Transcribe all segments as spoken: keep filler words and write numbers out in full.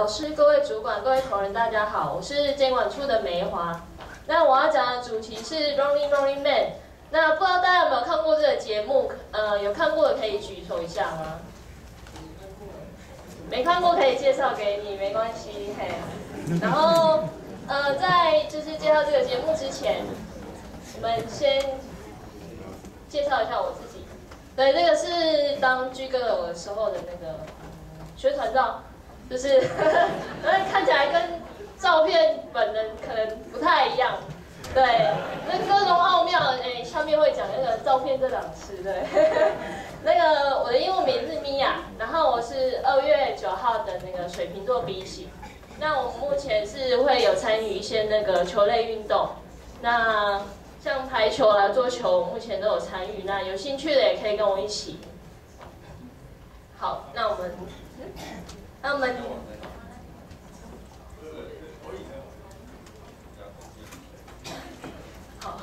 老师、各位主管、各位同仁，大家好，我是监管处的梅华。那我要讲的主题是 Rolling Rolling Man。那不知道大家有没有看过这个节目？呃，有看过的可以举手一下吗？没看过可以介绍给你，没关系，嘿。然后，呃，在就是介绍这个节目之前，我们先介绍一下我自己。对，这个是当 G 歌友的时候的那个宣传照。就是，看起来跟照片本人可能不太一样，对，那各种奥妙，哎，下面会讲那个照片这档事，对，那个我的英文名字米娅，然后我是二月九号的那个水瓶座 B 型，那我目前是会有参与一些那个球类运动，那像排球啦、桌球，目前都有参与，那有兴趣的也可以跟我一起。好，那我们。那我们好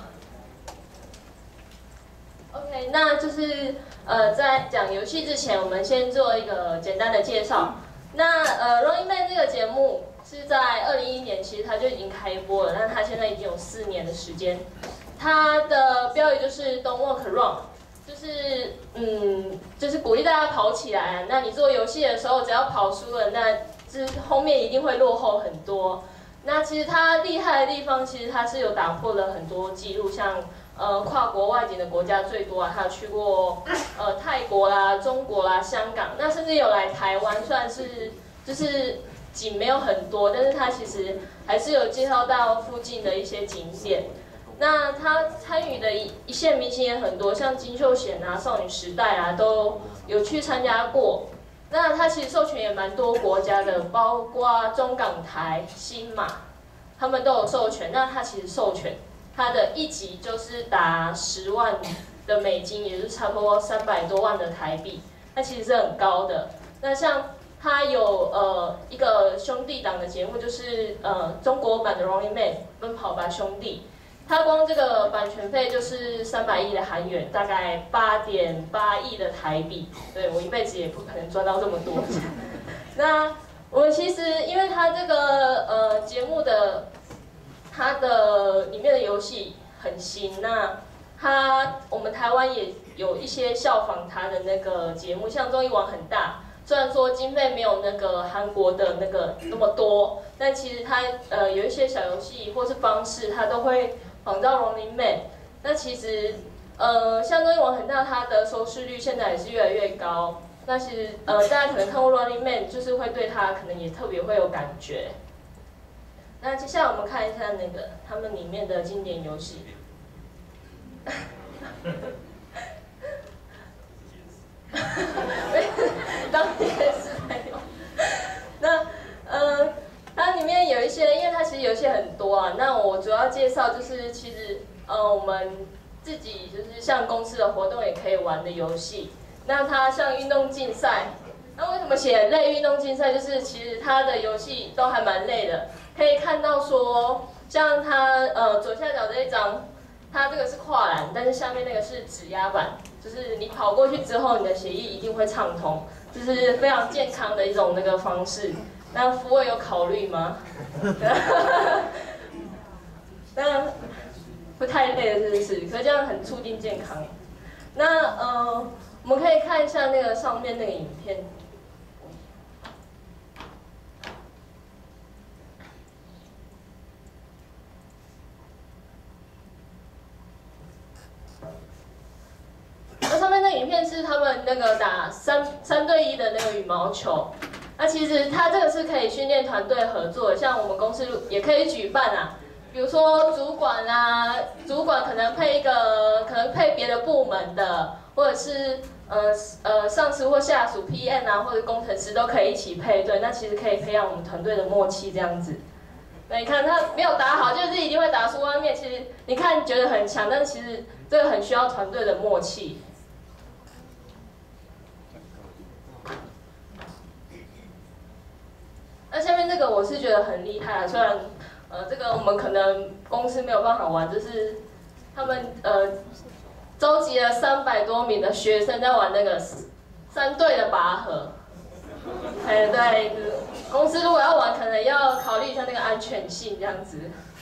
，OK， 那就是呃，在讲游戏之前，我们先做一个简单的介绍。那呃 ，Rolling Man 这个节目是在二零一一年，其实它就已经开播了，但它现在已经有四年的时间。它的标语就是 Don't walk run。就是嗯，就是鼓励大家跑起来啊。那你做游戏的时候，只要跑输了，那就是后面一定会落后很多。那其实它厉害的地方，其实它是有打破了很多记录，像呃跨国外景的国家最多啊，他有去过呃泰国啦、中国啦、香港，那甚至有来台湾，虽然是就是景没有很多，但是它其实还是有介绍到附近的一些景点。那他参与的一一线明星也很多，像金秀贤啊、少女时代啊，都有去参加过。那他其实授权也蛮多国家的，包括中港台、新马，他们都有授权。那他其实授权，他的一集就是达十万的美金，也就是差不多三百多万的台币，那其实是很高的。那像他有呃一个兄弟档的节目，就是呃中国版的 Rolling Man 奔跑吧兄弟。它光这个版权费就是三百亿的韩元，大概八点八亿的台币。对我一辈子也不可能赚到这么多。那我们其实因为它这个呃节目的它的里面的游戏很新，那它我们台湾也有一些效仿它的那个节目，像综艺网很大。虽然说经费没有那个韩国的那个那么多，但其实它呃有一些小游戏或是方式，它都会仿照 Rolling Man。那其实呃像综艺网很大，它的收视率现在也是越来越高。那其实呃大家可能看过 Rolling Man， 就是会对它可能也特别会有感觉。那接下来我们看一下那个他们里面的经典游戏。当电视台有。那呃，它里面有一些，因为它其实游戏很多啊。那我主要介绍就是，其实呃，我们自己就是像公司的活动也可以玩的游戏。那它像运动竞赛，那为什么写类运动竞赛？就是其实它的游戏都还蛮累的。可以看到说，像它呃左下角这一张。它这个是跨栏，但是下面那个是指压板，就是你跑过去之后，你的血液一定会畅通，这是非常健康的一种那个方式。那福伟有考虑吗？那会太累了，是不是？可是这样很促进健康。那呃，我们可以看一下那个上面那个影片。影片是他们那个打三三对一的那个羽毛球，那其实它这个是可以训练团队合作的，像我们公司也可以举办啊，比如说主管啊，主管可能配一个，可能配别的部门的，或者是呃呃上司或下属 P M 啊，或者工程师都可以一起配对，那其实可以培养我们团队的默契这样子。那你看他没有打好，就是一定会打输外面，其实你看觉得很强，但是其实这个很需要团队的默契。那下面这个我是觉得很厉害啊，虽然呃这个我们可能公司没有办法玩，就是他们呃召集了三百多名的学生在玩那个三对的拔河， 哎，对，公司如果要玩，可能要考虑一下那个安全性这样子。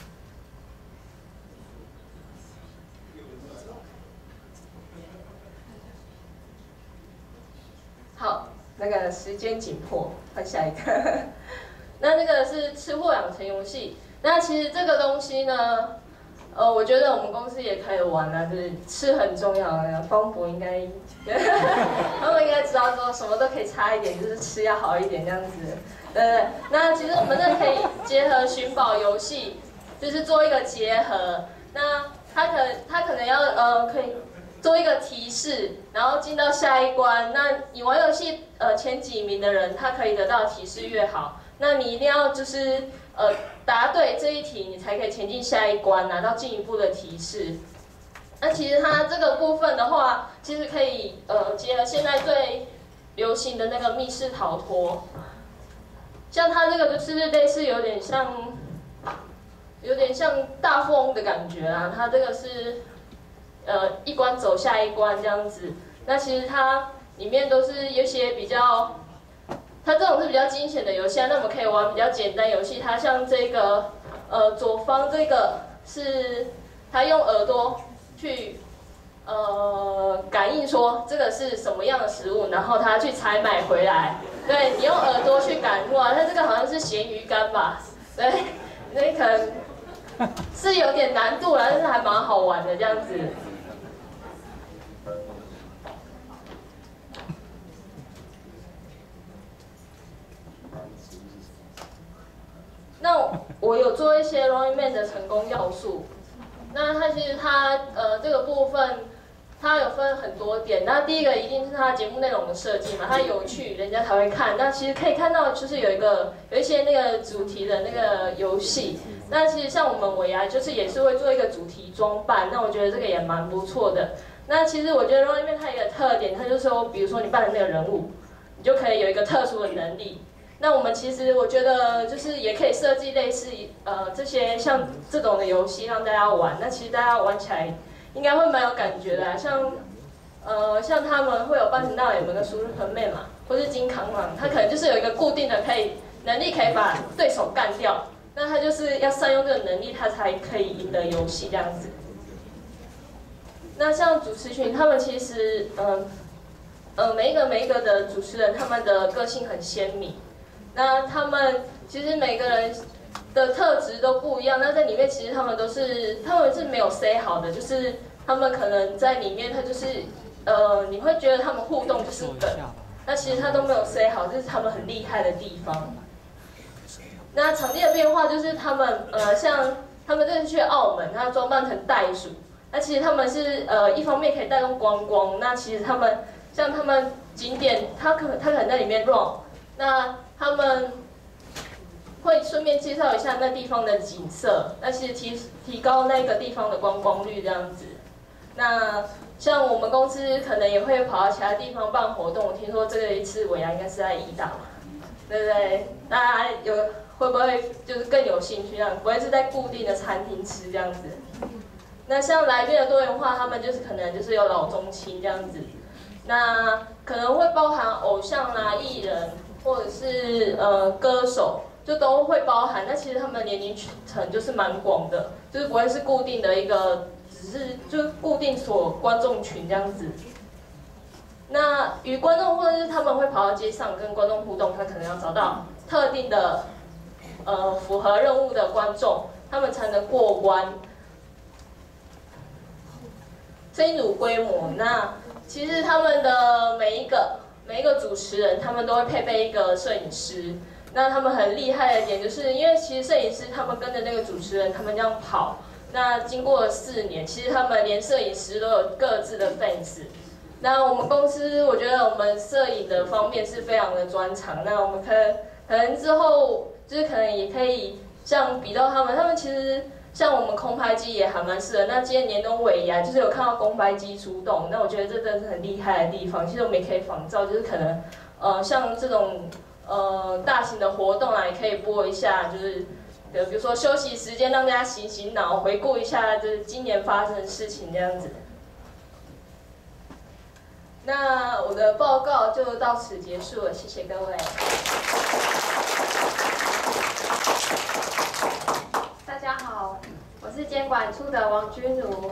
好，那个时间紧迫，换下一个。那那个是吃货养成游戏。那其实这个东西呢，呃，我觉得我们公司也可以玩啊，就是吃很重要啊。方博应该，他们应该知道说什么都可以差一点，就是吃要好一点这样子。对对。那其实我们这可以结合寻宝游戏，就是做一个结合。那它可它可能要呃可以做一个提示，然后进到下一关。那你玩游戏呃前几名的人，他可以得到提示越好。那你一定要就是呃答对这一题，你才可以前进下一关，拿到进一步的提示。那其实它这个部分的话，其实可以呃结合现在最流行的那个密室逃脱，像它这个就是类似有点像，有点像大富翁的感觉啊。它这个是呃一关走下一关这样子。那其实它里面都是有些比较。它这种是比较惊险的游戏啊，那我们可以玩比较简单游戏。它像这个，呃，左方这个是它用耳朵去，呃，感应说这个是什么样的食物，然后它去采买回来。对，你用耳朵去感哇，它这个好像是咸鱼干吧？对，那可能是有点难度啦，但是还蛮好玩的这样子。那我有做一些 Running Man 的成功要素。那它其实它呃这个部分，它有分很多点。那第一个一定是它节目内容的设计嘛，它有趣，人家才会看。那其实可以看到，就是有一个有一些那个主题的那个游戏。那其实像我们尾牙就是也是会做一个主题装扮，那我觉得这个也蛮不错的。那其实我觉得 Running Man 它有一个特点，它就是说，比如说你扮的那个人物，你就可以有一个特殊的能力。那我们其实我觉得就是也可以设计类似呃这些像这种的游戏让大家玩，那其实大家玩起来应该会蛮有感觉的啊。像呃像他们会有扮成大脸们跟苏日和妹嘛，或是金扛嘛，他可能就是有一个固定的可以能力可以把对手干掉，那他就是要善用这个能力，他才可以赢得游戏这样子。那像主持群，他们其实嗯呃每一个每一个的主持人，他们的个性很鲜明。那他们其实每个人的特质都不一样，那在里面其实他们都是他们是没有 say 好的，就是他们可能在里面他就是呃你会觉得他们互动就是梗，那其实他都没有 say 好，这是他们很厉害的地方。那场地的变化就是他们呃像他们这次去澳门，他装扮成袋鼠，那其实他们是呃一方面可以带动观光，那其实他们像他们景点，他可能他可能在里面 run。那他们会顺便介绍一下那地方的景色，那其实提提高那个地方的观光率这样子。那像我们公司可能也会跑到其他地方办活动，我听说这个一次尾牙应该是在义大，对不对？大家有会不会就是更有兴趣这样？不会是在固定的餐厅吃这样子？那像来宾的多元化，他们就是可能就是有老中青这样子，那可能会包含偶像啦、艺人。或者是呃歌手，就都会包含。那其实他们的年龄层就是蛮广的，就是不会是固定的一个，只是就固定所观众群这样子。那与观众或者是他们会跑到街上跟观众互动，他可能要找到特定的呃符合任务的观众，他们才能过关。这一组规模，那其实他们的每一个。每一个主持人，他们都会配备一个摄影师。那他们很厉害的点，就是因为其实摄影师他们跟着那个主持人，他们这样跑。那经过了四年，其实他们连摄影师都有各自的 fans。那我们公司，我觉得我们摄影的方面是非常的专长。那我们可能可能之后就是可能也可以像比到他们，他们其实。像我们空拍机也还蛮适合。那今年年终尾牙就是有看到空拍机出动，那我觉得这真的是很厉害的地方。其实我们也可以仿照，就是可能呃像这种呃大型的活动啊，也可以播一下，就是比如说休息时间让大家醒醒脑，回顾一下就是今年发生的事情这样子。 那我的报告就到此结束了，谢谢各位。 大家好，我是监管处的王君如。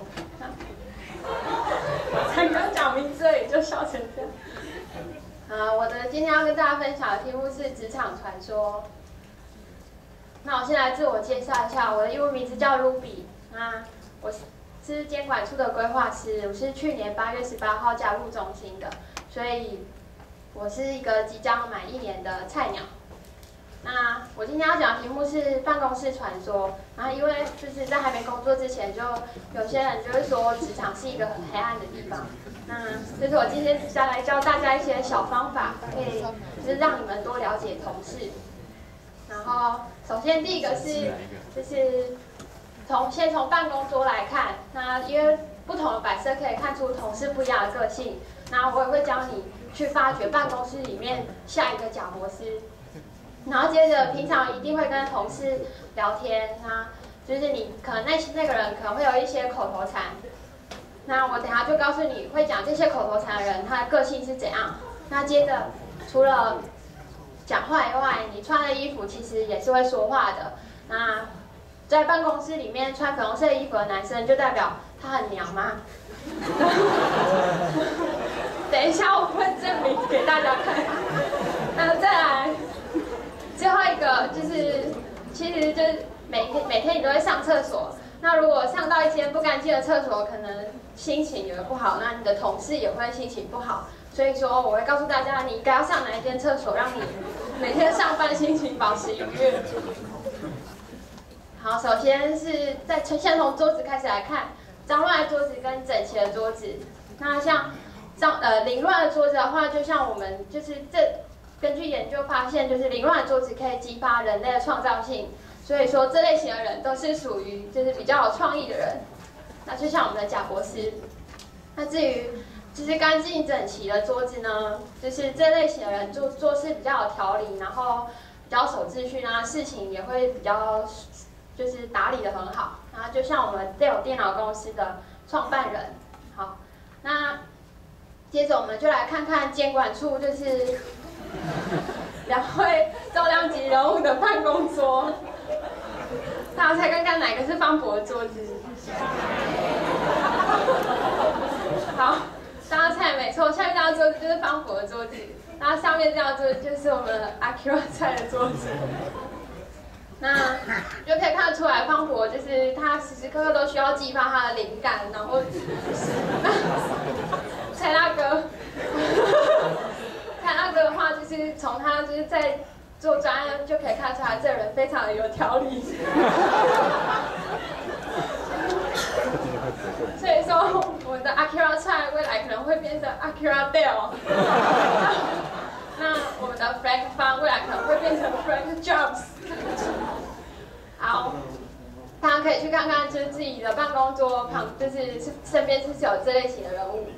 才刚讲名字而已就笑成这样。 啊，我的今天要跟大家分享的题目是职场传说。那我先来自我介绍一下，我的英文名字叫 Ruby。那我是监管处的规划师，我是去年八月十八号加入中心的，所以我是一个即将满一年的菜鸟。那我今天要讲的题目是办公室传说。然后因为就是在还没工作之前，就有些人就会说职场是一个很黑暗的地方。那就是我今天再来教大家一些小方法，可以就是让你们多了解同事。然后首先第一个是就是从先从办公桌来看，那因为不同的摆设可以看出同事不一样的个性。那我也会教你去发掘办公室里面下一个贾博士。然后接着，平常一定会跟同事聊天，那就是你可能那那个人可能会有一些口头禅，那我等下就告诉你会讲这些口头禅的人他的个性是怎样。那接着，除了讲话以外，你穿的衣服其实也是会说话的。那在办公室里面穿粉红色衣服的男生，就代表他很娘吗？等一下我会证明给大家看。那再来。最后一个就是，其实就是每天每天你都会上厕所。那如果上到一间不干净的厕所，可能心情也会不好，那你的同事也会心情不好。所以说，我会告诉大家，你应该要上哪一间厕所，让你每天上班心情保持愉悦。好，首先是在先从桌子开始来看，脏乱的桌子跟整齐的桌子。那像脏呃凌乱的桌子的话，就像我们就是这。根据研究发现，就是凌乱的桌子可以激发人类的创造性，所以说这类型的人都是属于就是比较有创意的人。那就像我们的贾博士。那至于就是干净整齐的桌子呢，就是这类型的人做做事比较有条理，然后比较守秩序啊，事情也会比较就是打理得很好。然后就像我们 Dell 电脑公司的创办人。好，那接着我们就来看看监管处就是。两位重量级人物的办公桌，大家猜看看哪个是方博的桌子？好，大家猜没错，下面这张桌子就是方博的桌子，然后上面这张桌子就是我们的 Akira 菜的桌子。那就可以看得出来，方博就是他时时刻刻都需要激发他的灵感，然后蔡大哥。看那个的话，就是从他就是在做专案就可以看出来，这个人非常的有条理。所以说，我们的 Akira 菜未来可能会变成 Akira Dell。那我们的 Frank Fan 未来可能会变成 Frank Jobs。好，大家可以去看看，就是自己的办公桌旁，就是身边是不是有这类型的人物。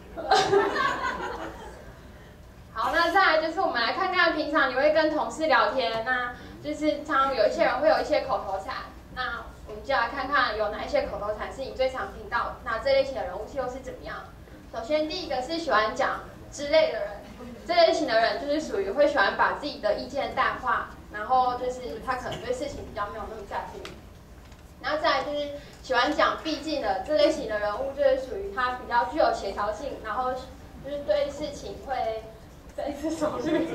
好，那再来就是我们来看看，平常你会跟同事聊天，那就是常常有一些人会有一些口头禅，那我们就来看看有哪一些口头禅是你最常听到，那这类型的人物又是怎么样？首先第一个是喜欢讲之类的人，这类型的人就是属于会喜欢把自己的意见淡化，然后就是他可能对事情比较没有那么在乎。然后再来就是喜欢讲毕竟的这类型的人物，就是属于他比较具有协调性，然后就是对事情会。这是什么？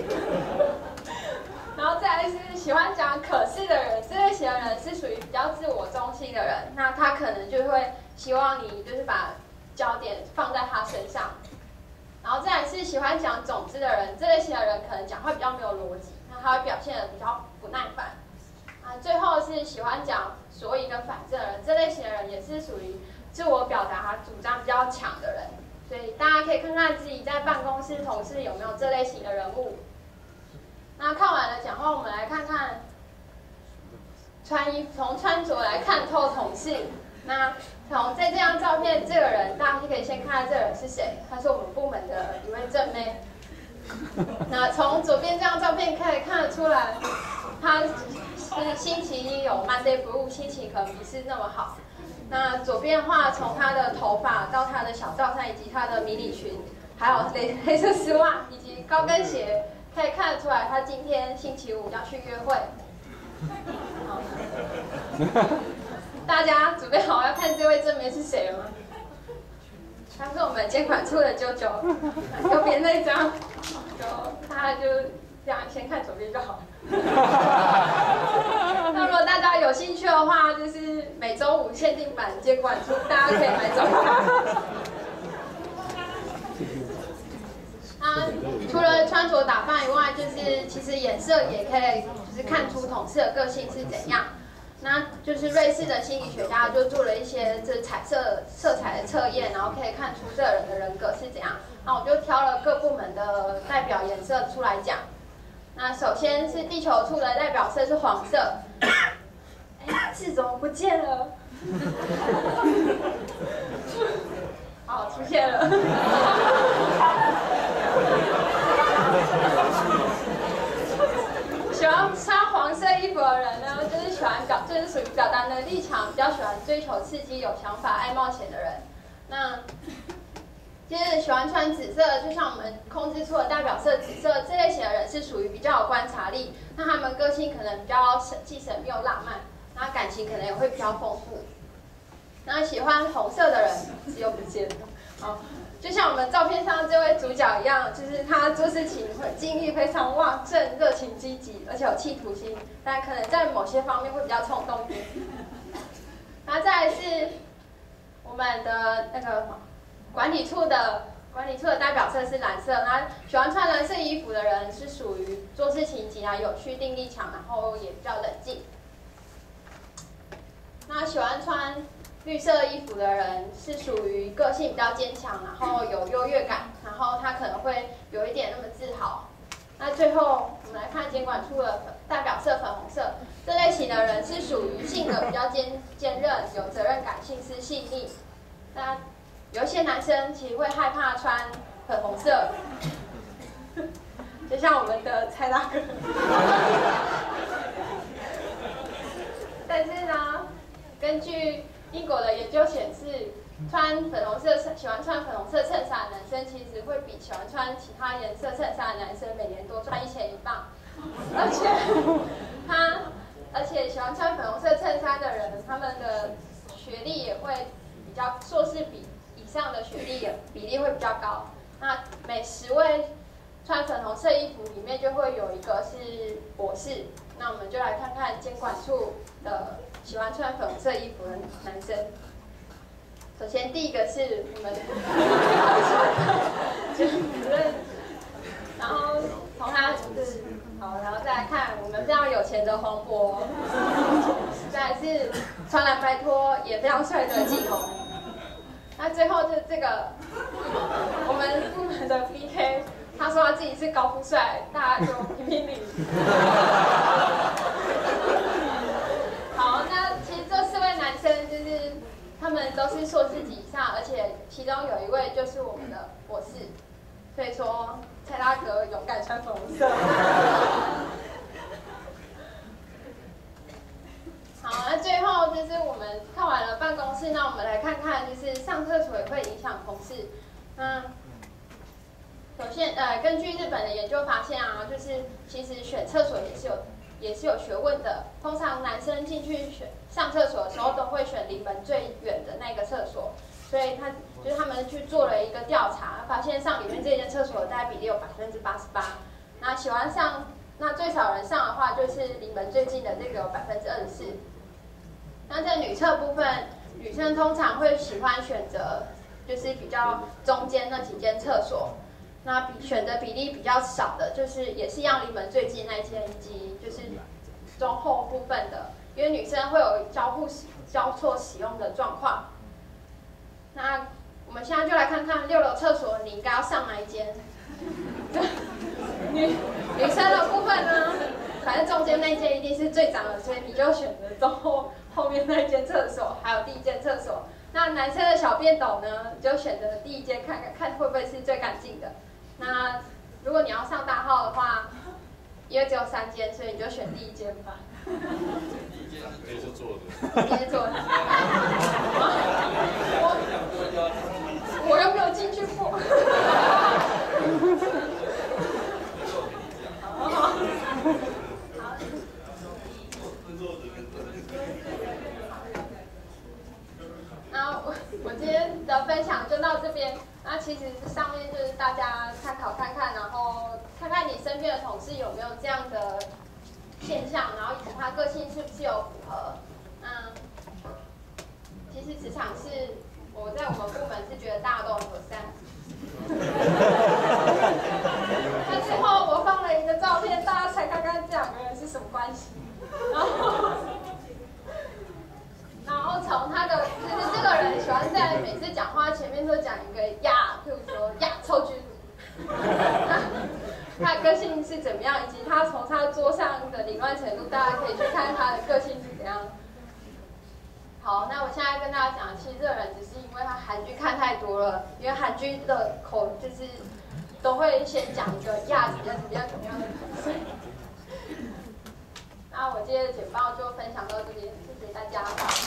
然后再来是喜欢讲可是的人，这类型的人是属于比较自我中心的人，那他可能就会希望你就是把焦点放在他身上。然后再来是喜欢讲总之的人，这类型的人可能讲话比较没有逻辑，那他会表现得比较不耐烦。啊，最后是喜欢讲所以跟反正的人，这类型的人也是属于自我表达主张比较强的人。所以大家可以看看自己在办公室同事有没有这类型的人物。那看完了讲话，我们来看看穿衣服，从穿着来看透同事。那从在这张照片，这个人大家就可以先看看这个人是谁，他是我们部门的一位正妹。那从左边这张照片可以看得出来，他是星期一有 Monday Blue， 心情可能不是那么好。那左边的话，从他的头发到他的小罩衫以及他的迷你裙， 还有黑黑色丝袜以及高跟鞋，可以看得出来他今天星期五要去约会。好，大家准备好要看这位正妹是谁了吗？他是我们监管处的啾啾，右边那张，就大家就这样先看左边就好。那如果大家有兴趣的话，就是每周五限定版监管处，大家可以买走看。啊，除了穿着打扮以外，就是其实颜色也可以，就是看出同事的个性是怎样。那就是瑞士的心理学家就做了一些这彩色色彩的测验，然后可以看出这个人的人格是怎样。那我就挑了各部门的代表颜色出来讲。那首先是地球处的代表色是黄色，哎，字怎么不见了？好，出现了。喜欢穿黄色衣服的人呢，就是喜欢表，就是属于表达能力强，比较喜欢追求刺激、有想法、爱冒险的人。那接着喜欢穿紫色，就像我们控制处的代表色紫色，这类型的人是属于比较有观察力，那他们个性可能比较既神秘又浪漫，那感情可能也会比较丰富。那喜欢红色的人是又不见了，好。就像我们照片上这位主角一样，就是他做事情会精力非常旺盛、热情积极，而且有企图心，但可能在某些方面会比较冲动一点。然后再来是我们的那个管理处的管理处的代表色是蓝色，那喜欢穿蓝色衣服的人是属于做事情井然有序、定力强，然后也比较冷静。那喜欢穿绿色衣服的人是属于个性比较坚强，然后有优越感，然后他可能会有一点那么自豪。那最后我们来看监管处的代表色粉红色，这类型的人是属于性格比较坚坚韧、有责任感、心思细腻。那有一些男生其实会害怕穿粉红色，就像我们的蔡大哥。但是呢，根据英国的研究显示，穿粉红色喜欢穿粉红色衬衫的男生，其实会比喜欢穿其他颜色衬衫的男生每年多赚一钱一磅。而且他，而且喜欢穿粉红色衬衫的人，他们的学历也会比较硕士比以上的学历也比例会比较高。那每十位穿粉红色衣服里面就会有一个是博士。那我们就来看看监管处的喜欢穿粉红色衣服的男生。首先第一个是我们主任，然后从他就是好，然后再来看我们非常有钱的黄渤，再来是穿蓝白拖也非常帅的季彤。那最后是这个我们部门的 B K。他说他自己是高富帅，大家就评评理。好，那其实这四位男生就是他们都是硕士级以上，而且其中有一位就是我们的博士，所以说蔡大哥勇敢穿粉红色。好，那最后就是我们看完了办公室，那我们来看看就是上厕所也会影响同事。嗯。首先，呃，根据日本的研究发现啊，就是其实选厕所也是有也是有学问的。通常男生进去选上厕所的时候，都会选离门最远的那个厕所。所以他就是他们去做了一个调查，发现上里面这间厕所的大概比例有百分之八十八。那喜欢上，那最少人上的话，就是离门最近的这个有百分之二十四。那在女厕部分，女生通常会喜欢选择就是比较中间那几间厕所。那比选择比例比较少的，就是也是一样离门最近那间，以及就是中后部分的，因为女生会有交互交错使用的状况。那我们现在就来看看六楼厕所你应该要上哪一间。女女生的部分呢，反正中间那间一定是最脏的，所以你就选择中后后面那间厕所，还有第一间厕所。那男生的小便斗呢，你就选择第一间，看看看会不会是最干净的。那如果你要上大号的话，因为只有三间，所以你就选第一间吧。 第一间直接就做的。 直接做的。我我又没有进去过。 身边的同事有没有这样的现象，然后以及他个性是不是有符合？嗯，其实职场是我在我们部门是觉得大家都很和善。那之后我放了一个照片，大家猜看看这两个人是什么关系？然后，然后从他的就是这个人喜欢在每次讲话前面都讲一个呀，譬如说呀臭居民，他的个性是怎么样，以及他从他桌上的凌乱程度，大家可以去看他的个性是怎样。好，那我现在跟大家讲，其实这个人只是因为他韩剧看太多了，因为韩剧的口就是都会先讲一个呀怎么样怎么样怎么样的口。那我今天的简报就分享到这边，谢谢大家。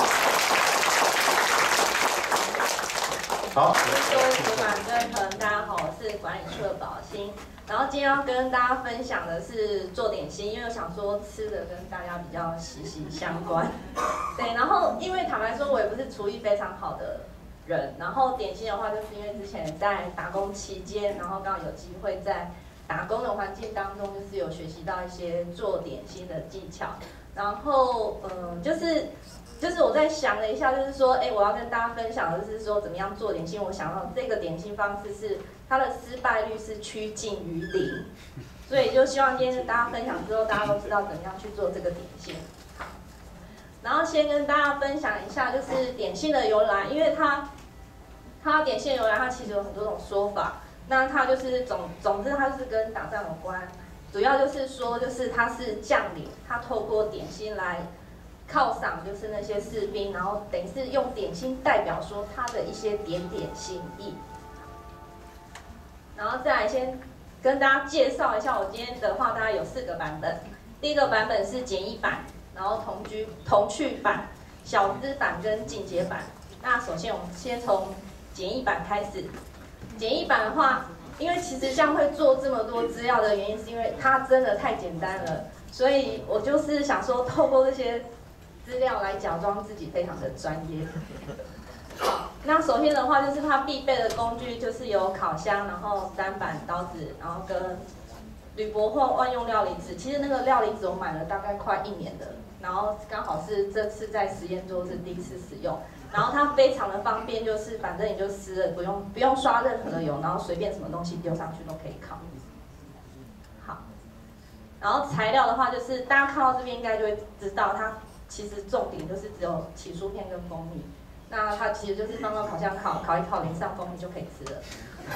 好， 各位主管、各位同仁，大家好，我是管理处的宝欣。然后今天要跟大家分享的是做点心，因为我想说吃的跟大家比较息息相关。对，然后因为坦白说，我也不是厨艺非常好的人，然后点心的话，就是因为之前在打工期间，然后刚好有机会在打工的环境当中，就是有学习到一些做点心的技巧。然后嗯，就是就是我在想了一下，就是说，哎，我要跟大家分享的是说怎么样做点心。我想到这个点心方式是它的失败率是趋近于零，所以就希望今天跟大家分享之后，大家都知道怎么样去做这个点心。好，然后先跟大家分享一下，就是点心的由来，因为它它点心的由来，它其实有很多种说法。那它就是总总之它就是跟打仗有关，主要就是说就是它是将领，他透过点心来犒赏就是那些士兵，然后等于是用点心代表说他的一些点点心意。然后再来先跟大家介绍一下，我今天的话大概有四个版本。第一个版本是简易版，然后童居童趣版、小资版跟进阶版。那首先我们先从简易版开始。简易版的话，因为其实像会做这么多资料的原因，是因为它真的太简单了，所以我就是想说，透过这些资料来假装自己非常的专业。好，那首先的话就是它必备的工具，就是有烤箱，然后砧板、刀子，然后跟铝箔或万用料理纸。其实那个料理纸我买了大概快一年的，然后刚好是这次在实验桌是第一次使用。然后它非常的方便，就是反正你就撕了，不用不用刷任何的油，然后随便什么东西丢上去都可以烤。好，然后材料的话，就是大家看到这边应该就会知道，它其实重点就是只有起酥片跟蜂蜜。那它其实就是放到烤箱烤，烤一烤，淋上蜂蜜就可以吃了。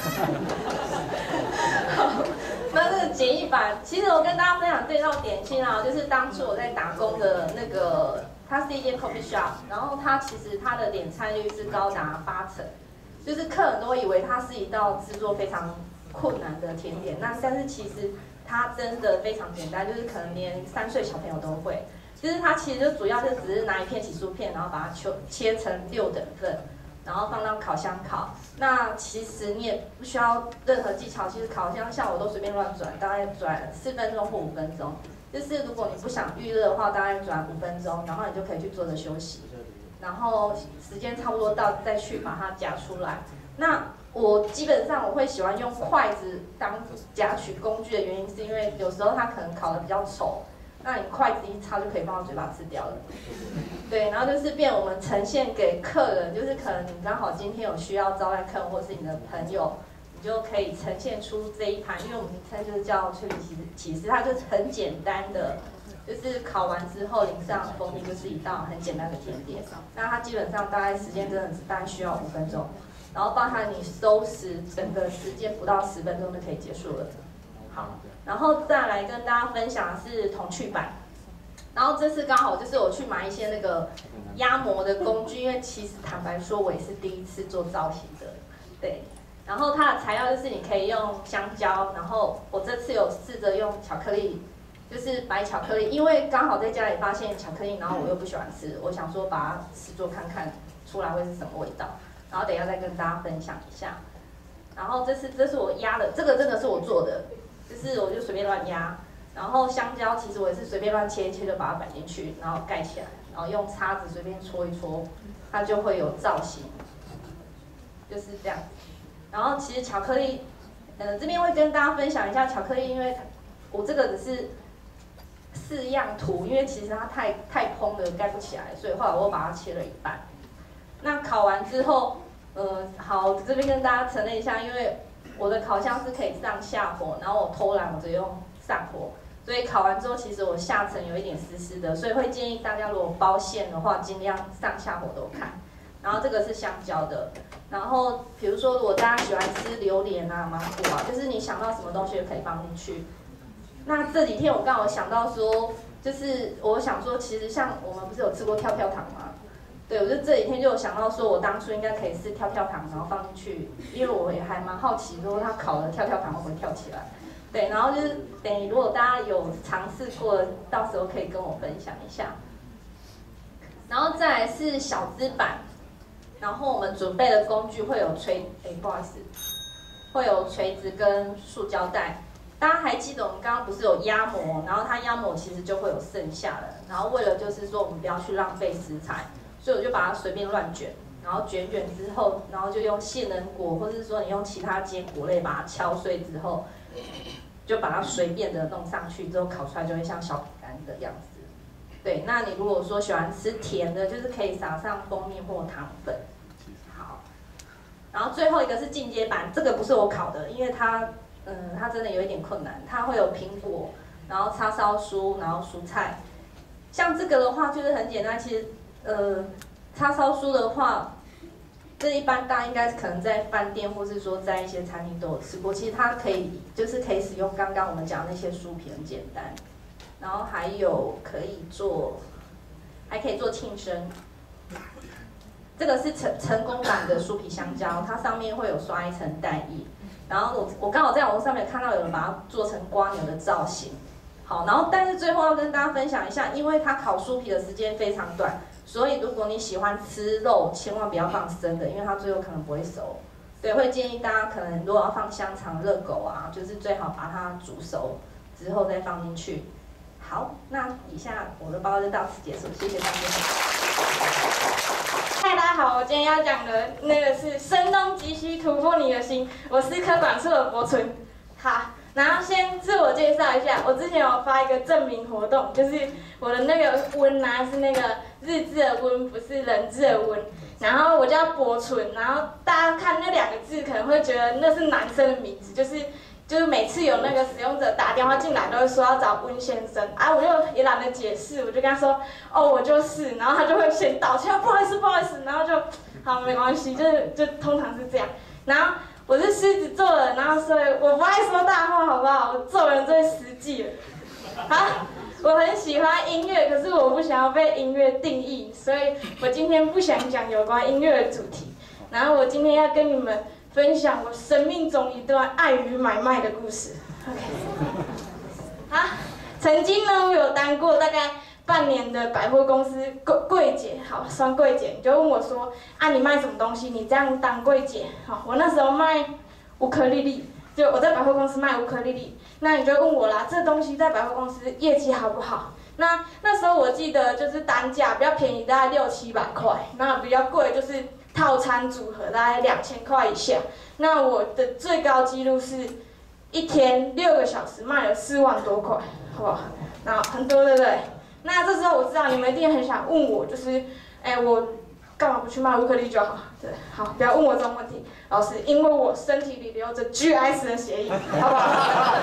好，那这个简易版，其实我跟大家分享这道点心啊，就是当初我在打工的那个。它是一间 coffee shop， 然后它其实它的点餐率是高达八成，就是客人都以为它是一道制作非常困难的甜点，那但是其实它真的非常简单，就是可能连三岁小朋友都会。就是它其实就主要就只是拿一片起酥片，然后把它切切成六等份，然后放到烤箱烤。那其实你也不需要任何技巧，其实烤箱像我都随便乱转，大概转四分钟或五分钟。就是如果你不想预热的话，大概转五分钟，然后你就可以去坐着休息，然后时间差不多到再去把它夹出来。那我基本上我会喜欢用筷子当夹取工具的原因，是因为有时候它可能烤得比较稠，那你筷子一插就可以放到嘴巴吃掉了。对，然后就是变我们呈现给客人，就是可能你刚好今天有需要招待客人或是你的朋友。就可以呈现出这一盘，因为我们名称就是叫脆皮起司，它就是很简单的，就是烤完之后淋上蜂蜜，就是一道很简单的甜点。那它基本上大概时间真的是大概需要五分钟，然后包含你收拾，整个时间不到十分钟就可以结束了。好，然后再来跟大家分享的是童趣版，然后这次刚好就是我去买一些那个压模的工具，因为其实坦白说，我也是第一次做造型的，对。然后它的材料就是你可以用香蕉，然后我这次有试着用巧克力，就是白巧克力，因为刚好在家里发现巧克力，然后我又不喜欢吃，我想说把它试做看看出来会是什么味道，然后等一下再跟大家分享一下。然后这次这是我压的，这个真的是我做的，就是我就随便乱压，然后香蕉其实我也是随便乱切一切就把它摆进去，然后盖起来，然后用叉子随便戳一戳，它就会有造型，就是这样。然后其实巧克力，呃，这边会跟大家分享一下巧克力，因为我这个只是四样图，因为其实它太太蓬了，盖不起来，所以后来我把它切了一半。那烤完之后，呃，好，这边跟大家陈列一下，因为我的烤箱是可以上下火，然后我偷懒，我直接用上火，所以烤完之后，其实我下层有一点湿湿的，所以会建议大家如果包馅的话，尽量上下火都看。然后这个是香蕉的，然后比如说如果大家喜欢吃榴莲啊、芒果啊，就是你想到什么东西就可以放进去。那这几天我刚好想到说，就是我想说，其实像我们不是有吃过跳跳糖吗？对，我就这几天就有想到说，我当初应该可以试跳跳糖，然后放进去，因为我也还蛮好奇，说它烤的跳跳糖会不会跳起来。对，然后就是等于如果大家有尝试过，到时候可以跟我分享一下。然后再来是小资版。然后我们准备的工具会有锤，哎，不好意思，会有锤子跟塑胶袋。大家还记得我们刚刚不是有压模，然后它压模其实就会有剩下的。然后为了就是说我们不要去浪费食材，所以我就把它随便乱卷，然后卷卷之后，然后就用杏仁果，或是说你用其他坚果类把它敲碎之后，就把它随便的弄上去，之后烤出来就会像小饼干的样子。对，那你如果说喜欢吃甜的，就是可以撒上蜂蜜或糖粉。好，然后最后一个是进阶版，这个不是我烤的，因为它，嗯，它真的有一点困难，它会有苹果，然后叉烧酥，然后蔬菜。像这个的话就是很简单，其实，呃，叉烧酥的话，这一般大家应该可能在饭店或是说在一些餐厅都有吃过，其实它可以就是可以使用刚刚我们讲的那些酥皮，很简单。然后还有可以做，还可以做庆生。这个是成成功版的酥皮香蕉，它上面会有刷一层蛋液。然后我我刚好在网络上面看到有人把它做成瓜牛的造型。好，然后但是最后要跟大家分享一下，因为它烤酥皮的时间非常短，所以如果你喜欢吃肉，千万不要放生的，因为它最后可能不会熟。对，会建议大家可能如果要放香肠、热狗啊，就是最好把它煮熟之后再放进去。好，那以下我的报告就到此结束，谢谢大家。 嗨，大家好，我今天要讲的那个是声东击西，突破你的心。我是科管处的博纯。好，然后先自我介绍一下，我之前有发一个证明活动，就是我的那个温啊是那个日字的温，不是人字的温。然后我叫博纯，然后大家看那两个字可能会觉得那是男生的名字，就是。就是每次有那个使用者打电话进来，都会说要找温先生啊，我就也懒得解释，我就跟他说，哦，我就是，然后他就会先道歉，不好意思，不好意思，然后就，好，没关系，就是就通常是这样。然后我是狮子座的，然后所以我不爱说大话，好不好？我做人最实际了。好，我很喜欢音乐，可是我不想要被音乐定义，所以我今天不想讲有关音乐的主题。然后我今天要跟你们分享我生命中一段爱与买卖的故事。OK， 好，曾经呢，我有当过大概半年的百货公司柜柜姐，好，算柜姐，你就问我说，啊，你卖什么东西？你这样当柜姐，好，我那时候卖乌克丽丽，就我在百货公司卖乌克丽丽，那你就问我啦，这东西在百货公司业绩好不好？那那时候我记得就是单价比较便宜，大概六七百块，那比较贵就是套餐组合大概两千块以下。那我的最高纪录是一天六个小时卖了四万多块，好不好？那很多，对不对？那这时候我知道你们一定很想问我，就是，哎，我干嘛不去卖乌克丽就好？对，好，不要问我这种问题，老师，因为我身体里流着 G S 的血液，好不好？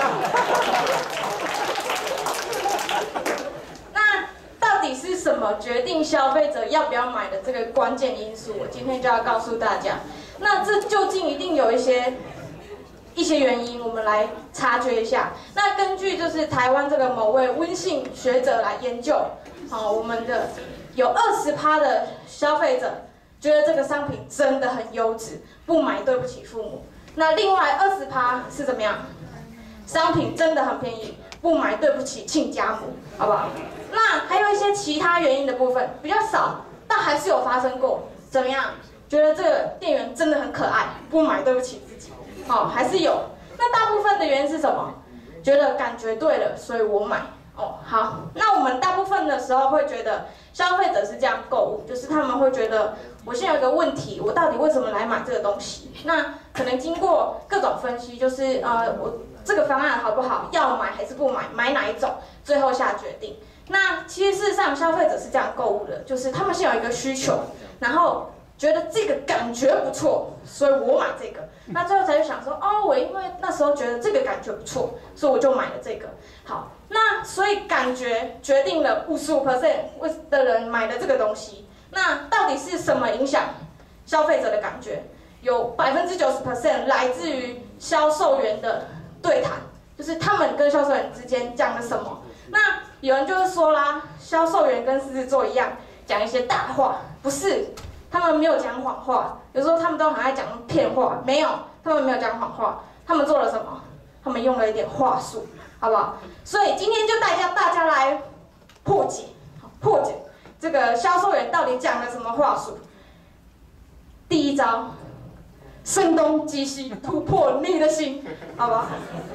那到底是什么决定消费者要不要买的这个关键因素？我今天就要告诉大家。那这究竟一定有一些一些原因，我们来察觉一下。那根据就是台湾这个某位温姓学者来研究，好，我们的有二十趴的消费者觉得这个商品真的很优质，不买对不起父母。那另外二十趴是怎么样？商品真的很便宜，不买对不起亲家母，好不好？那还有一些其他原因的部分比较少，但还是有发生过。怎么样？觉得这个店员真的很可爱，不买对不起自己，好，还是有。那大部分的原因是什么？觉得感觉对了，所以我买。哦，好，那我们大部分的时候会觉得消费者是这样购物，就是他们会觉得我现在有一个问题，我到底为什么来买这个东西？那可能经过各种分析，就是呃，我这这个方案好不好，要买还是不买，买哪一种，最后下决定。那其实事实上，消费者是这样购物的，就是他们先有一个需求，然后觉得这个感觉不错，所以我买这个。那最后才去想说，哦，我因为那时候觉得这个感觉不错，所以我就买了这个。好，那所以感觉决定了五十五 percent 的人买的这个东西。那到底是什么影响消费者的感觉？有百分之九十 percent 来自于销售员的对谈，就是他们跟销售员之间讲了什么。那有人就会说啦，销售员跟狮子座一样，讲一些大话，不是，他们没有讲谎话，有时候他们都很爱讲骗话，没有，他们没有讲谎话，他们做了什么？他们用了一点话术，好不好？所以今天就带大家来破解，破解这个销售员到底讲了什么话术。第一招，声东击西，突破你的心，好不好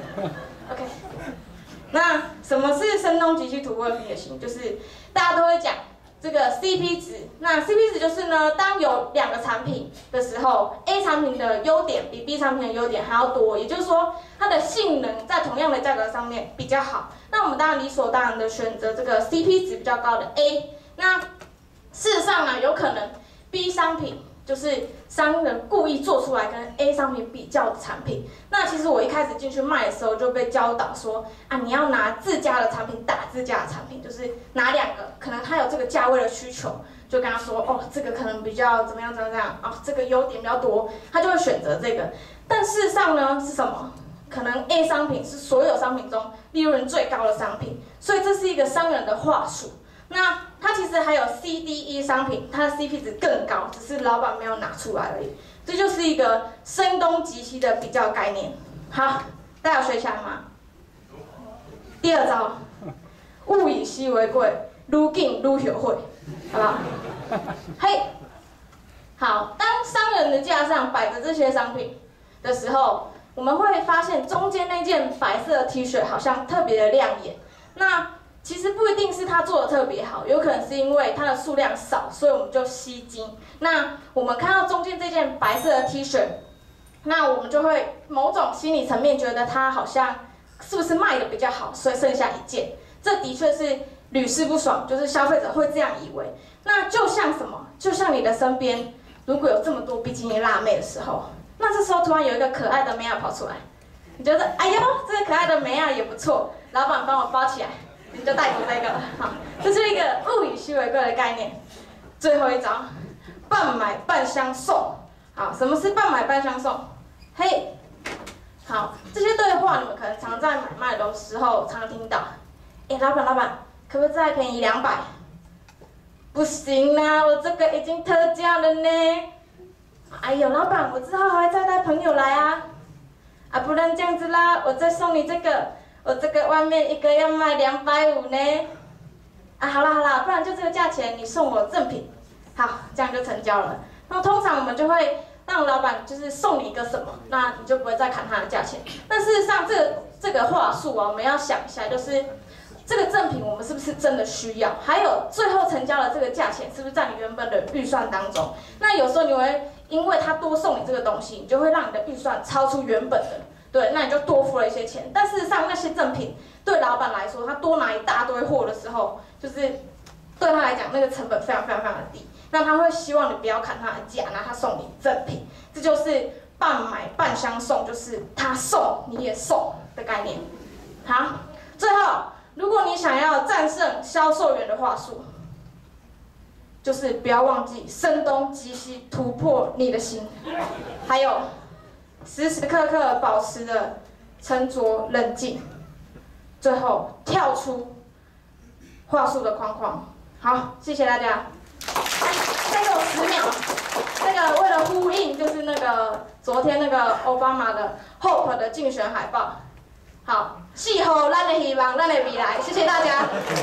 ？OK。那什么是声东击西突破你的心？就是大家都会讲这个 C P 值。那 C P 值就是呢，当有两个产品的时候 ，A 产品的优点比 B 产品的优点还要多，也就是说它的性能在同样的价格上面比较好。那我们当然理所当然的选择这个 C P 值比较高的 A。那事实上呢，有可能 B 商品就是商人故意做出来跟 A 商品比较的产品。那其实我一开始进去卖的时候就被教导说啊，你要拿自家的产品打自家的产品，就是拿两个，可能他有这个价位的需求，就跟他说哦，这个可能比较怎么样怎么样啊、哦，这个优点比较多，他就会选择这个。但事实上呢是什么？可能 A 商品是所有商品中利润最高的商品，所以这是一个商人的话术。那它其实还有 C D E 商品，它的 C P 值更高，只是老板没有拿出来而已。这就是一个声东击西的比较概念。好，大家有学起来吗？第二招，物以稀为贵，愈紧愈后悔，好不好？嘿，好，当商人的架上摆着这些商品的时候，我们会发现中间那件白色的 T 恤好像特别的亮眼。那其实不一定是它做的特别好，有可能是因为它的数量少，所以我们就吸睛。那我们看到中间这件白色的 T 恤，那我们就会某种心理层面觉得它好像是不是卖的比较好，所以剩下一件。这的确是屡试不爽，就是消费者会这样以为。那就像什么？就像你的身边如果有这么多比基尼辣妹的时候，那这时候突然有一个可爱的妹啊跑出来，你觉得哎呦，这个可爱的妹啊也不错，老板帮我包起来。你就带走这个了，好，这是一个物以稀为贵的概念。最后一招，半买半相送。好，什么是半买半相送？嘿，好，这些对话你们可能常在买卖的时候常听到。哎，老板老板，可不可以再便宜两百？不行啊，我这个已经特价了呢。哎呦，老板，我之后还会再带朋友来啊。啊，不然这样子啦，我再送你这个。我这个外面一个要卖两百五呢，啊，好啦好啦，不然就这个价钱，你送我赠品，好，这样就成交了。那通常我们就会让老板就是送你一个什么，那你就不会再砍他的价钱。但事实上，这个这个话术啊，我们要想一下，就是这个赠品我们是不是真的需要？还有最后成交的这个价钱是不是在你原本的预算当中？那有时候你会因为他多送你这个东西，你就会让你的预算超出原本的。对，那你就多付了一些钱，但事实上那些赠品对老板来说，他多拿一大堆货的时候，就是对他来讲那个成本非常非常非常的低，那他会希望你不要砍他的价，那他送你赠品，这就是半买半相送，就是他送你也送的概念。好，最后如果你想要战胜销售员的话术，就是不要忘记声东击西，突破你的心，还有。时时刻刻保持着沉着冷静，最后跳出话术的框框。好，谢谢大家。再给我十秒。那个为了呼应，就是那个昨天那个奥巴马的 Hope 的竞选海报。好，气候咱的希望，咱的未来。谢谢大家。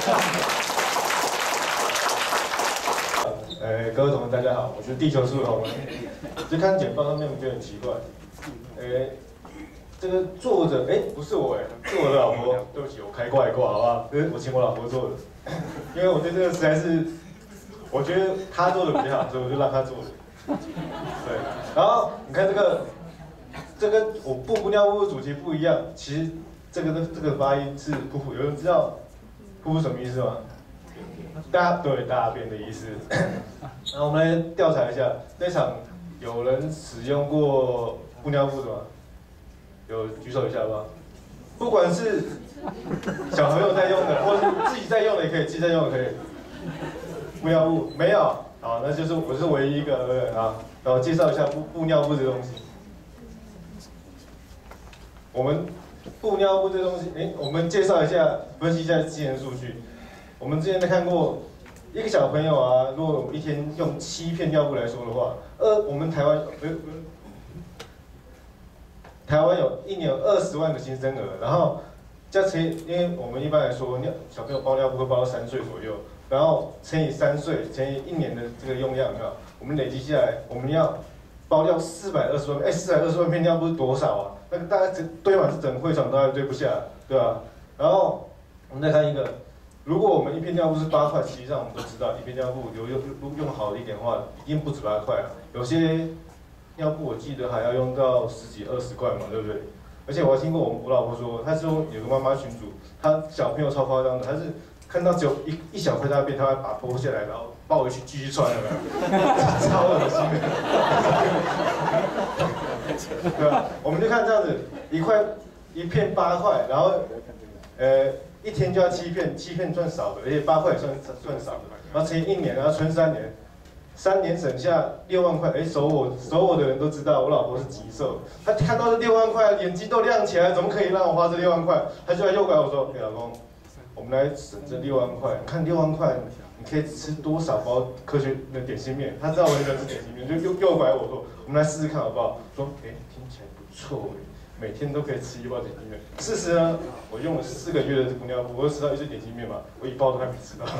呃，各位同学大家好，我是地球树的洪文。就看简报上面，我觉得很奇怪。哎，这个作者哎不是我哎，是我的老婆。对不起，我开挂一挂好不好？这是我请我老婆做的，因为我对这个实在是，我觉得她做的比较好，所以我就让她做的。对，然后你看这个这跟我布布尿布的主题不一样。其实这个的这个发音是“噗噗”，有人知道“噗噗”什么意思吗？大对大便的意思。然后我们来调查一下，这场有人使用过布尿布的吗？有举手一下吧。不管是小朋友在用的，或是自己在用的也可以，自己在用的可以。布尿布没有，好，那就是我是唯一一个人啊。然后介绍一下布布尿布这东西。我们布尿布这东西，哎，我们介绍一下，分析一下之前的数据。我们之前在看过，一个小朋友啊，如果我们一天用七片尿布来说的话，呃，我们台湾呃台湾有一年有二十万个新生儿，然后加乘以，因为我们一般来说尿小朋友包尿布会包到三岁左右，然后乘以三岁乘以一年的这个用量，有没有？我们累积下来，我们要包掉四百二十万，哎，四百二十万片尿布是多少啊？那个大概整堆满是整会场都还堆不下，对吧？然后我们再看一个。如果我们一片尿布是八块，实际上我们都知道，一片尿布有用用用好一点的话，一定不止八块啊。有些尿布我记得还要用到十几二十块嘛，对不对？而且我还听过我我老婆说，她说有个妈妈群主，她小朋友超夸张的，她是看到只有一一小块大便，她会把它剥下来，然后抱回去继续穿，有没有？超恶心的。对吧？我们就看这样子，一块一片八块，然后呃。一天就要七片，七片算少的，而且八块也算算少的。然后乘以一年，然后存三年，三年省下六万块。哎，守我守我的人都知道，我老婆是极瘦，她看到这六万块，眼睛都亮起来，怎么可以让我花这六万块？她就来诱拐我说：“哎，老公，我们来省这六万块，看六万块，你可以吃多少包科学的点心面？”她知道我很喜欢吃点心面，就诱诱拐我说：“我们来试试看好不好？”说：“哎，听起来不错哎。”每天都可以吃一包点心面。事实呢，我用了四个月的布尿布，我吃到一只点心面嘛，我一包都还没吃到。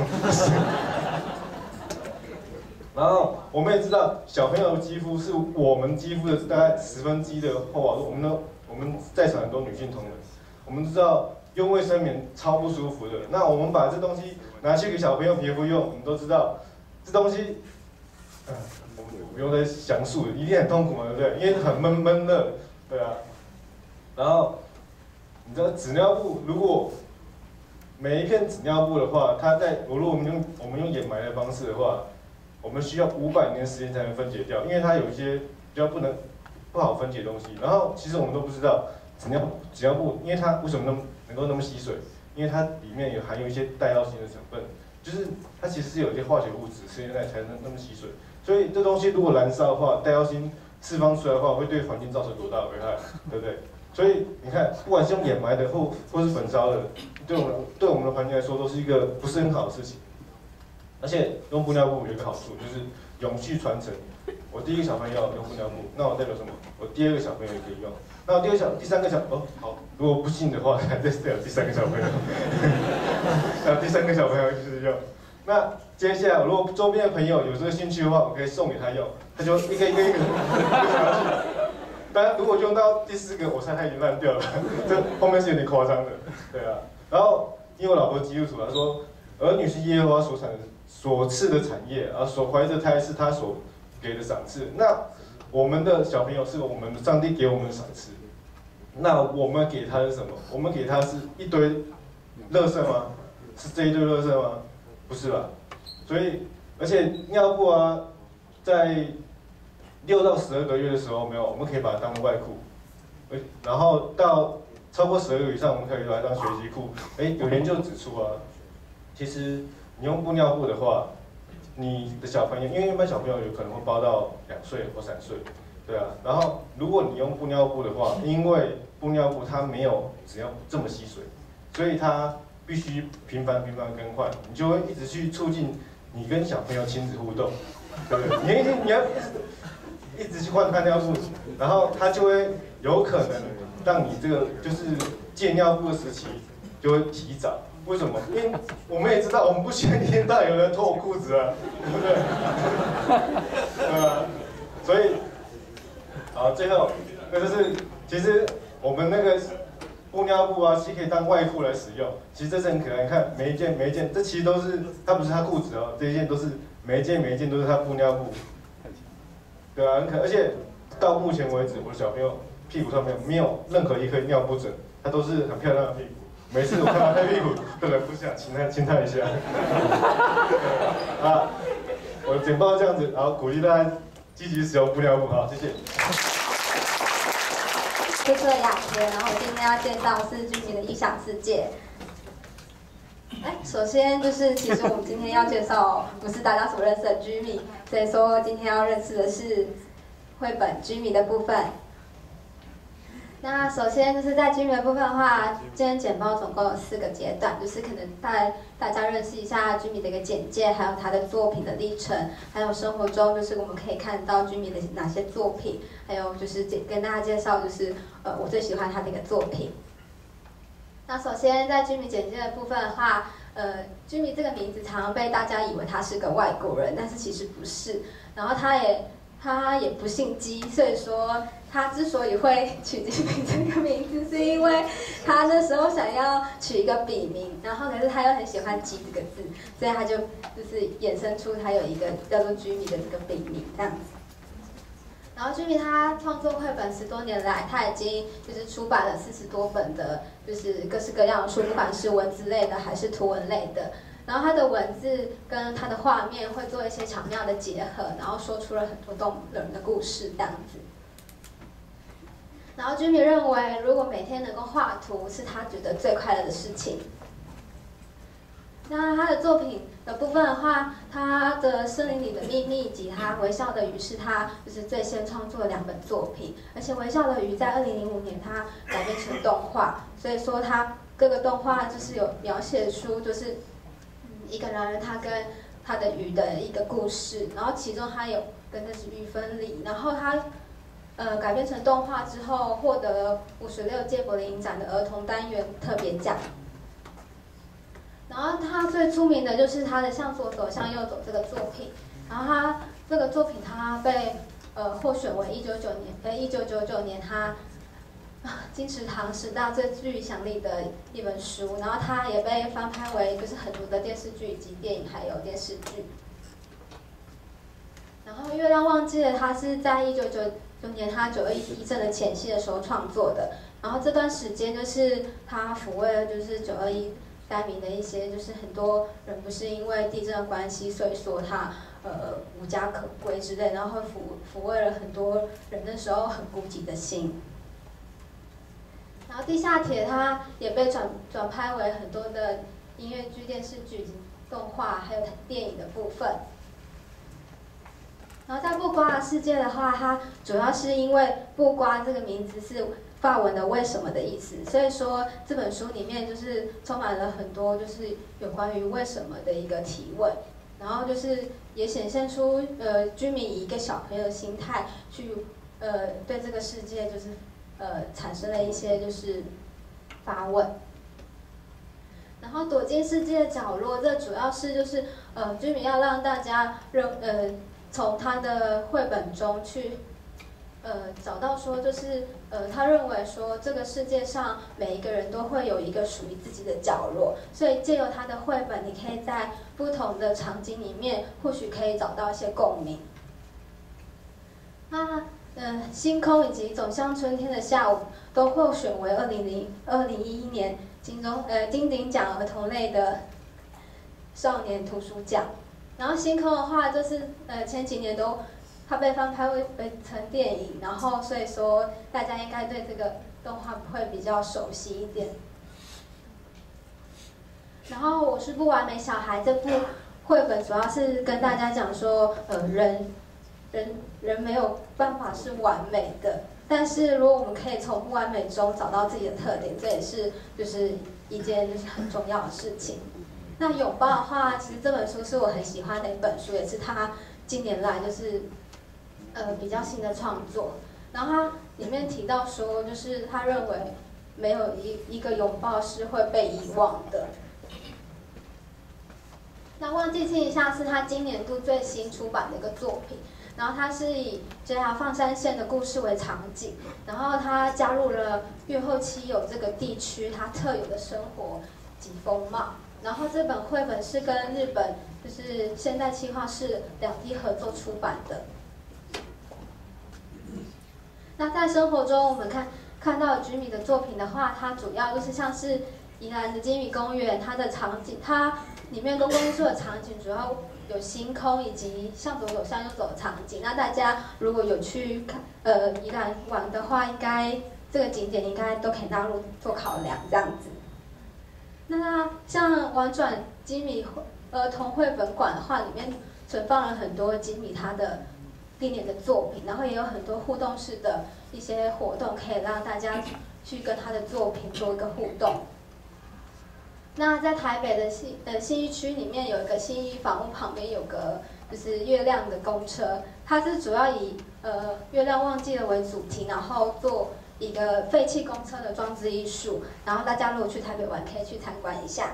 然后我们也知道，小朋友的肌肤是我们肌肤的大概十分之一的厚啊。我们呢，我们在场很多女性同仁，我们知道用卫生棉超不舒服的。那我们把这东西拿去给小朋友皮肤用，我们都知道这东西，嗯，我们不用再详述，一定很痛苦嘛，对不对？因为很闷闷热，对啊。然后，你知道纸尿布，如果每一片纸尿布的话，它在如果我们用我们用掩埋的方式的话，我们需要五百年时间才能分解掉，因为它有一些比较不能不好分解的东西。然后其实我们都不知道纸尿纸尿布，因为它为什么那么能够那么吸水？因为它里面有含有一些带药性的成分，就是它其实是有一些化学物质，时间内才能那么吸水。所以这东西如果燃烧的话，带药性释放出来的话，会对环境造成多大的危害，对不对？所以你看，不管是用掩埋的或或是焚烧的，对我们对我们的环境来说都是一个不是很好的事情。而且用布尿布有一个好处，就是永续传承。我第一个小朋友用布尿布，那我代表什么？我第二个小朋友也可以用。那我第二小、第三个小哦好，如果不信的话，还再有第三个小朋友，还有第三个小朋友就是用。那接下来，如果周边的朋友有这个兴趣的话，我可以送给他用，他就一个一个一个拿去。当然，如果用到第四个，我猜它已经烂掉了，这后面是有点夸张的，对啊。然后，因为我老婆基督徒，她说，儿女是耶和华所产所赐的产业，而所怀着胎是他所给的赏赐。那我们的小朋友是我们的上帝给我们的赏赐，那我们给他是什么？我们给他是一堆垃圾吗？是这一堆垃圾吗？不是吧？所以，而且尿布啊，在六到十二个月的时候，没有，我们可以把它当外裤，然后到超过十二个月以上，我们可以把它当学习裤。哎，有研究指出啊，其实你用布尿布的话，你的小朋友，因为一般小朋友有可能会包到两岁或三岁，对啊。然后如果你用布尿布的话，因为布尿布它没有只要这么吸水，所以它必须频繁频繁更换，你就会一直去促进你跟小朋友亲子互动，对不对？你一定你要一直。一直去换换尿布，然后它就会有可能让你这个就是戒尿布的时期就会提早。为什么？因为我们也知道，我们不希望一天到晚有人脱我裤子啊，对不对？对啊，所以，好，最后那就是其实我们那个布尿布啊，其实可以当外裤来使用。其实这是很可爱，你看每一件每一件，这其实都是它不是它裤子哦，这一件都是每一件每一件都是它布尿布。对啊，很可，而且到目前为止，我的小朋友屁股上面没有任何一颗尿不准，她都是很漂亮的屁股。每次我看到她屁股，都忍不下亲她亲她一下。啊，我的简报这样子，然后鼓励大家积极使用布尿布，好，谢谢。 我是雅洁，然后我今天要介绍是居民的异想世界。哎，首先就是其实我们今天要介绍不是大家所认识的居民，所以说今天要认识的是绘本居民的部分。那首先就是在居民的部分的话，今天简报总共有四个阶段，就是可能带大家认识一下居民的一个简介，还有他的作品的历程，还有生活中就是我们可以看到居民的哪些作品，还有就是跟大家介绍就是呃我最喜欢他的一个作品。那首先在居民简介的部分的话，呃，居民这个名字常常被大家以为他是个外国人，但是其实不是。然后他也他也不姓姬，所以说他之所以会取居民这个名字，是因为他那时候想要取一个笔名，然后可是他又很喜欢姬这个字，所以他就就是衍生出他有一个叫做居民的这个笔名这样子。然后居民他创作绘本十多年来，他已经就是出版了四十多本的，就是各式各样的书，不管是文字类的还是图文类的。然后他的文字跟他的画面会做一些巧妙的结合，然后说出了很多动人的故事这样子。然后居民认为，如果每天能够画图，是他觉得最快乐的事情。那他的作品的部分的话，他的《森林里的秘密》以及他《微笑的鱼》是他就是最先创作的两本作品，而且《微笑的鱼》在二零零五年他改编成动画，所以说他各个动画就是有描写出就是一个男人他跟他的鱼的一个故事，然后其中他有跟的是鱼分离，然后他呃改编成动画之后获得五十六届柏林影展的儿童单元特别奖。然后他最出名的就是他的向左走向右走这个作品，然后他这个作品他被呃获选为一九九年呃一九九九年他金石堂十大最具影响力的一本书，然后他也被翻拍为就是很多的电视剧以及电影还有电视剧。然后月亮忘记了他是在一九九九年他九二一地震的前夕的时候创作的，然后这段时间就是他抚慰了就是九二一灾民的一些，就是很多人不是因为地震的关系，所以说他呃无家可归之类，然后抚抚慰了很多人那时候很孤寂的心。然后地下铁它也被转转拍为很多的音乐剧、电视剧、动画还有电影的部分。然后在布瓜的世界的话，它主要是因为布瓜这个名字是法文的为什么的意思，所以说这本书里面就是充满了很多就是有关于为什么的一个提问，然后就是也显现出呃居民以一个小朋友的心态去呃对这个世界就是呃产生了一些就是发问。然后躲进世界的角落，这主要是就是呃居民要让大家认呃从他的绘本中去。呃，找到说就是呃，他认为说这个世界上每一个人都会有一个属于自己的角落，所以借由他的绘本，你可以在不同的场景里面，或许可以找到一些共鸣。那嗯、呃，星空以及走向春天的下午都获选为二零零二零一一年金钟呃金鼎奖儿童类的少年图书奖。然后星空的话，就是呃前几年都。它被翻拍为成电影，然后所以说大家应该对这个动画会比较熟悉一点。然后我是不完美小孩这部绘本主要是跟大家讲说，呃，人人人没有办法是完美的，但是如果我们可以从不完美中找到自己的特点，这也是就是一件就是很重要的事情。那拥抱的话，其实这本书是我很喜欢的一本书，也是他近年来就是。呃，比较新的创作，然后他里面提到说，就是他认为没有一一个拥抱是会被遗忘的。那忘记亲一下是他今年度最新出版的一个作品，然后他是以 J R 放山县的故事为场景，然后他加入了越后妻有这个地区它特有的生活及风貌。然后这本绘本是跟日本就是现代企划室两地合作出版的。 那在生活中，我们看看到吉米的作品的话，它主要就是像是宜兰的吉米公园，它的场景，它里面公共艺术的场景主要有星空以及向左走向右走的场景。那大家如果有去看呃宜兰玩的话，应该这个景点应该都可以纳入做考量这样子。那像玩转吉米儿童绘本馆的话，里面存放了很多吉米他的历年的作品，然后也有很多互动式的一些活动，可以让大家去跟他的作品做一个互动。那在台北的信呃信义区里面有一个信义房屋旁边有个就是月亮的公车，它是主要以呃月亮忘记了为主题，然后做一个废弃公车的装置艺术，然后大家如果去台北玩可以去参观一下。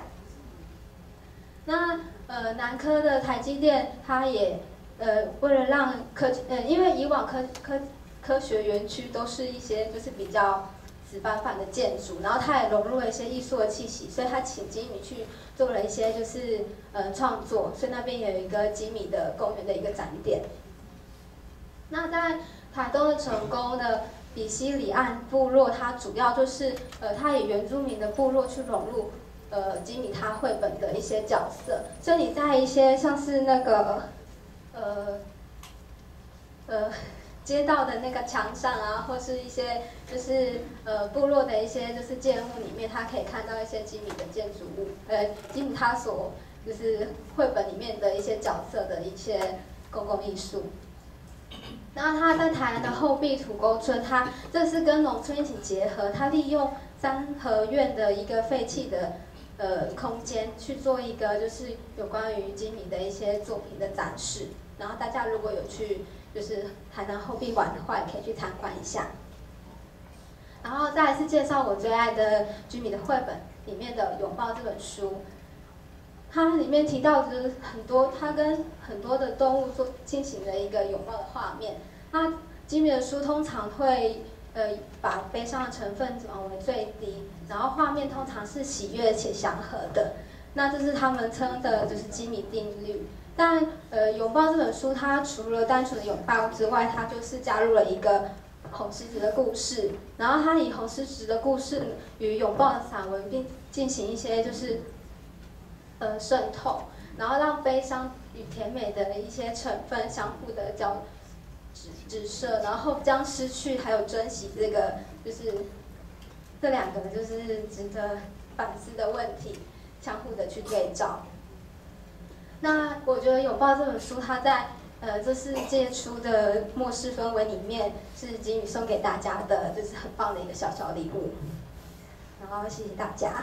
那呃南科的台积电它也呃为了让科呃因为以往科科科学园区都是一些就是比较死板板的建筑，然后它也融入了一些艺术的气息，所以他请吉米去做了一些就是呃创作，所以那边也有一个吉米的公园的一个展点。那在台东的成功的比西里岸部落，它主要就是呃它以原住民的部落去融入呃吉米他绘本的一些角色，所以你在一些像是那个呃呃。街道的那个墙上啊，或是一些就是呃部落的一些就是建物里面，它可以看到一些吉米的建筑物，呃吉米他所就是绘本里面的一些角色的一些公共艺术。然后他在台南的后壁土沟村，它这是跟农村一起结合，它利用三合院的一个废弃的呃空间去做一个就是有关于吉米的一些作品的展示。然后大家如果有去就是台南后壁馆的话，也可以去参观一下。然后再来是介绍我最爱的吉米的绘本里面的《拥抱》这本书，它里面提到就是很多，它跟很多的动物做进行了一个拥抱的画面。那吉米的书通常会呃把悲伤的成分往为最低，然后画面通常是喜悦且祥和的。那这是他们称的就是吉米定律。但呃，拥抱这本书，它除了单纯的拥抱之外，它就是加入了一个红石子的故事，然后它以红石子的故事与拥抱的散文并进行一些就是呃渗透，然后让悲伤与甜美的一些成分相互的交直直射，然后将失去还有珍惜这个就是这两个就是值得反思的问题相互的去对照。那我觉得《拥抱》这本书，它在呃这世界出的末世氛围里面，是吉米送给大家的，就是很棒的一个小小礼物。然后谢谢大家。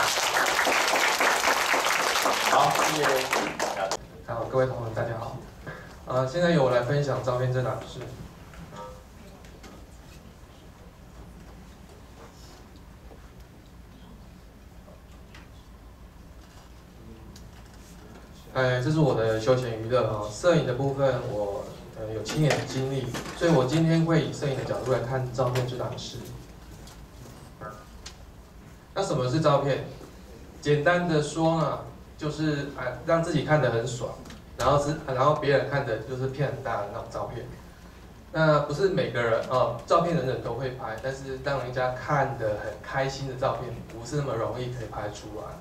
好，谢谢。 好，各位同仁大家好。呃，现在由我来分享照片这档事。哎，这是我的休闲娱乐啊。摄影的部分我呃有七年的经历，所以我今天会以摄影的角度来看照片这档事。那什么是照片？简单的说呢，就是啊让自己看得很爽，然后是然后别人看的就是片很大的那种照片。那不是每个人哦，照片人人都会拍，但是让人家看得很开心的照片，不是那么容易可以拍出来。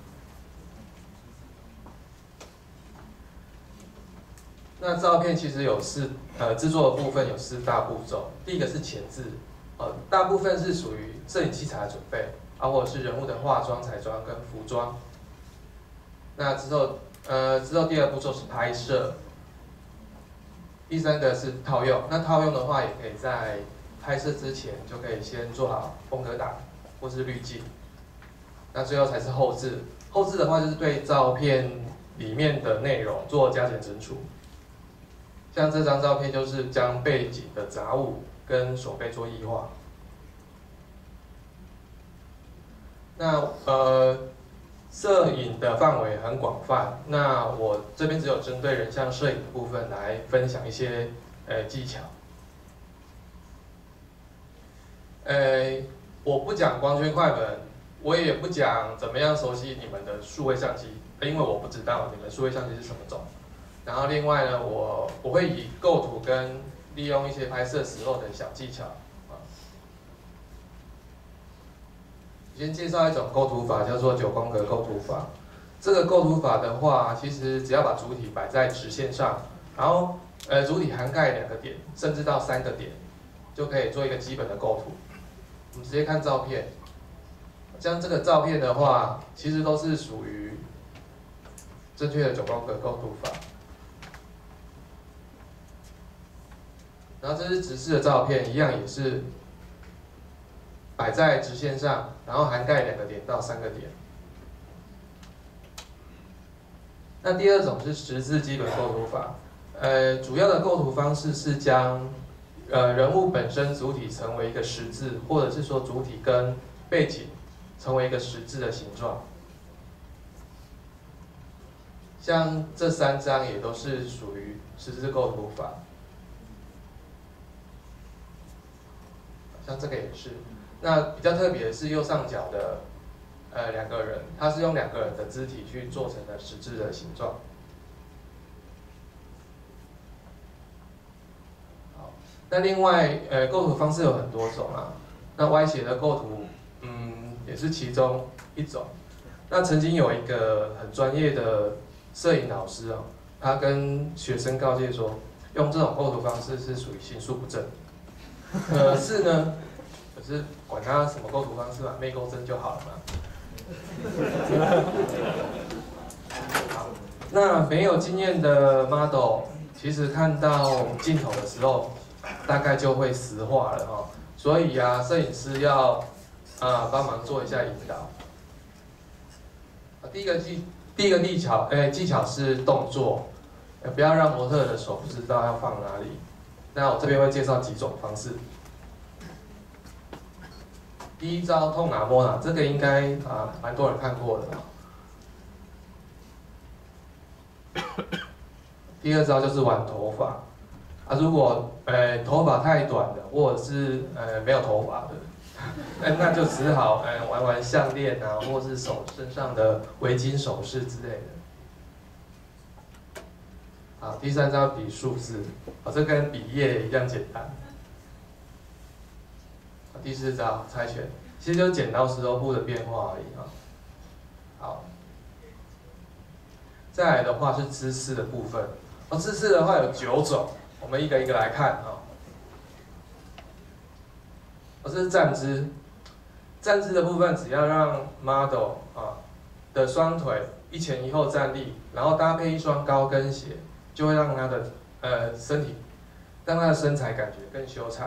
那照片其实有四呃制作的部分有四大步骤，第一个是前置，呃大部分是属于摄影器材的准备，啊或者是人物的化妆、彩妆跟服装。那之后呃之后第二步骤是拍摄，第三个是套用。那套用的话，也可以在拍摄之前就可以先做好风格档或是滤镜。那最后才是后置，后置的话就是对照片里面的内容做加减整除。像这张照片就是将背景的杂物跟手背做异化。那呃，摄影的范围很广泛，那我这边只有针对人像摄影的部分来分享一些呃技巧。呃，我不讲光圈快门，我也不讲怎么样熟悉你们的数位相机，因为我不知道你们数位相机是什么种。然后另外呢，我我会以构图跟利用一些拍摄时候的小技巧先介绍一种构图法，叫做九宫格构图法。这个构图法的话，其实只要把主体摆在直线上，然后呃主体涵盖两个点，甚至到三个点，就可以做一个基本的构图。我们直接看照片，像这个照片的话，其实都是属于正确的九宫格构图法。然后这是直视的照片，一样也是摆在直线上，然后涵盖两个点到三个点。那第二种是十字基本构图法，呃，主要的构图方式是将呃人物本身主体成为一个十字，或者是说主体跟背景成为一个十字的形状。像这三张也都是属于十字构图法，像这个也是。那比较特别的是右上角的。呃，两个人，他是用两个人的肢体去做成的十字的形状。好，那另外，呃，构图方式有很多种啊。那歪斜的构图，嗯，也是其中一种。那曾经有一个很专业的摄影老师哦，他跟学生告诫说，用这种构图方式是属于心术不正。可是呢，可是管他什么构图方式嘛，妹钩针就好了嘛。好，那没有经验的 model， 其实看到镜头的时候，大概就会石化了哈。所以啊，摄影师要啊帮忙做一下引导。第一个技，第一个技巧，哎，技巧是动作，不要让模特的手不知道要放哪里。那我这边会介绍几种方式。第一招痛拿摸拿，这个应该啊蛮多人看过的。第二招就是玩头发，啊如果呃头发太短的，或者是呃没有头发的，那就只好呃玩玩项链啊，或是手身上的围巾首饰之类的。好，第三招比数字，啊这跟比耶一样简单。第四招猜拳，其实就是剪刀石头布的变化而已啊。好，再来的话是姿势的部分，哦，姿势的话有九种，我们一个一个来看啊。哦，这是站姿，站姿的部分只要让 model 啊的双腿一前一后站立，然后搭配一双高跟鞋，就会让他的呃身体，让他的身材感觉更修长。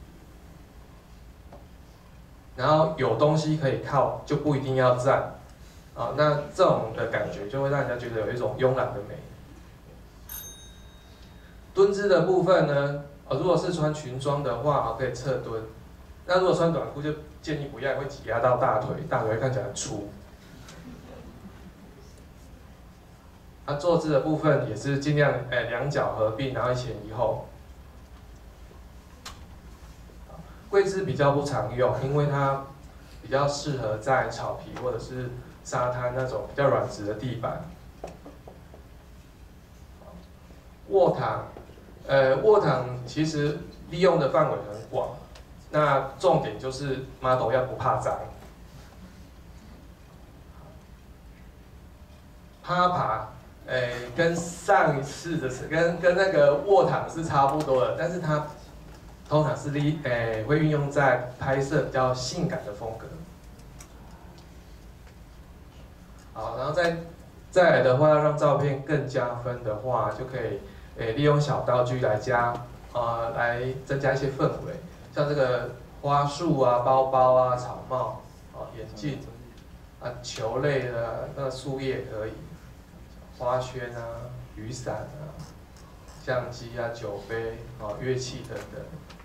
然后有东西可以靠，就不一定要站，啊，那这种的感觉就会让人家觉得有一种慵懒的美。蹲姿的部分呢，啊，如果是穿裙装的话，啊，可以侧蹲；那如果穿短裤，就建议不要，会挤压到大腿，大腿会看起来很粗。那坐姿的部分也是尽量，哎，两脚合并，然后一前一后。跪姿比较不常用，因为它比较适合在草皮或者是沙滩那种比较软质的地板。卧躺，呃，卧躺其实利用的范围很广，那重点就是 model 要不怕脏。趴爬，呃，跟上一次的是跟跟那个卧躺是差不多的，但是它通常是利诶会运用在拍摄比较性感的风格。好，然后再再来的话，要让照片更加分的话，就可以诶利用小道具来加呃来增加一些氛围，像这个花束啊、包包啊、草帽、哦眼镜啊、球类的那个树叶可以，花圈啊、雨伞啊、相机啊、酒杯、哦乐器等等。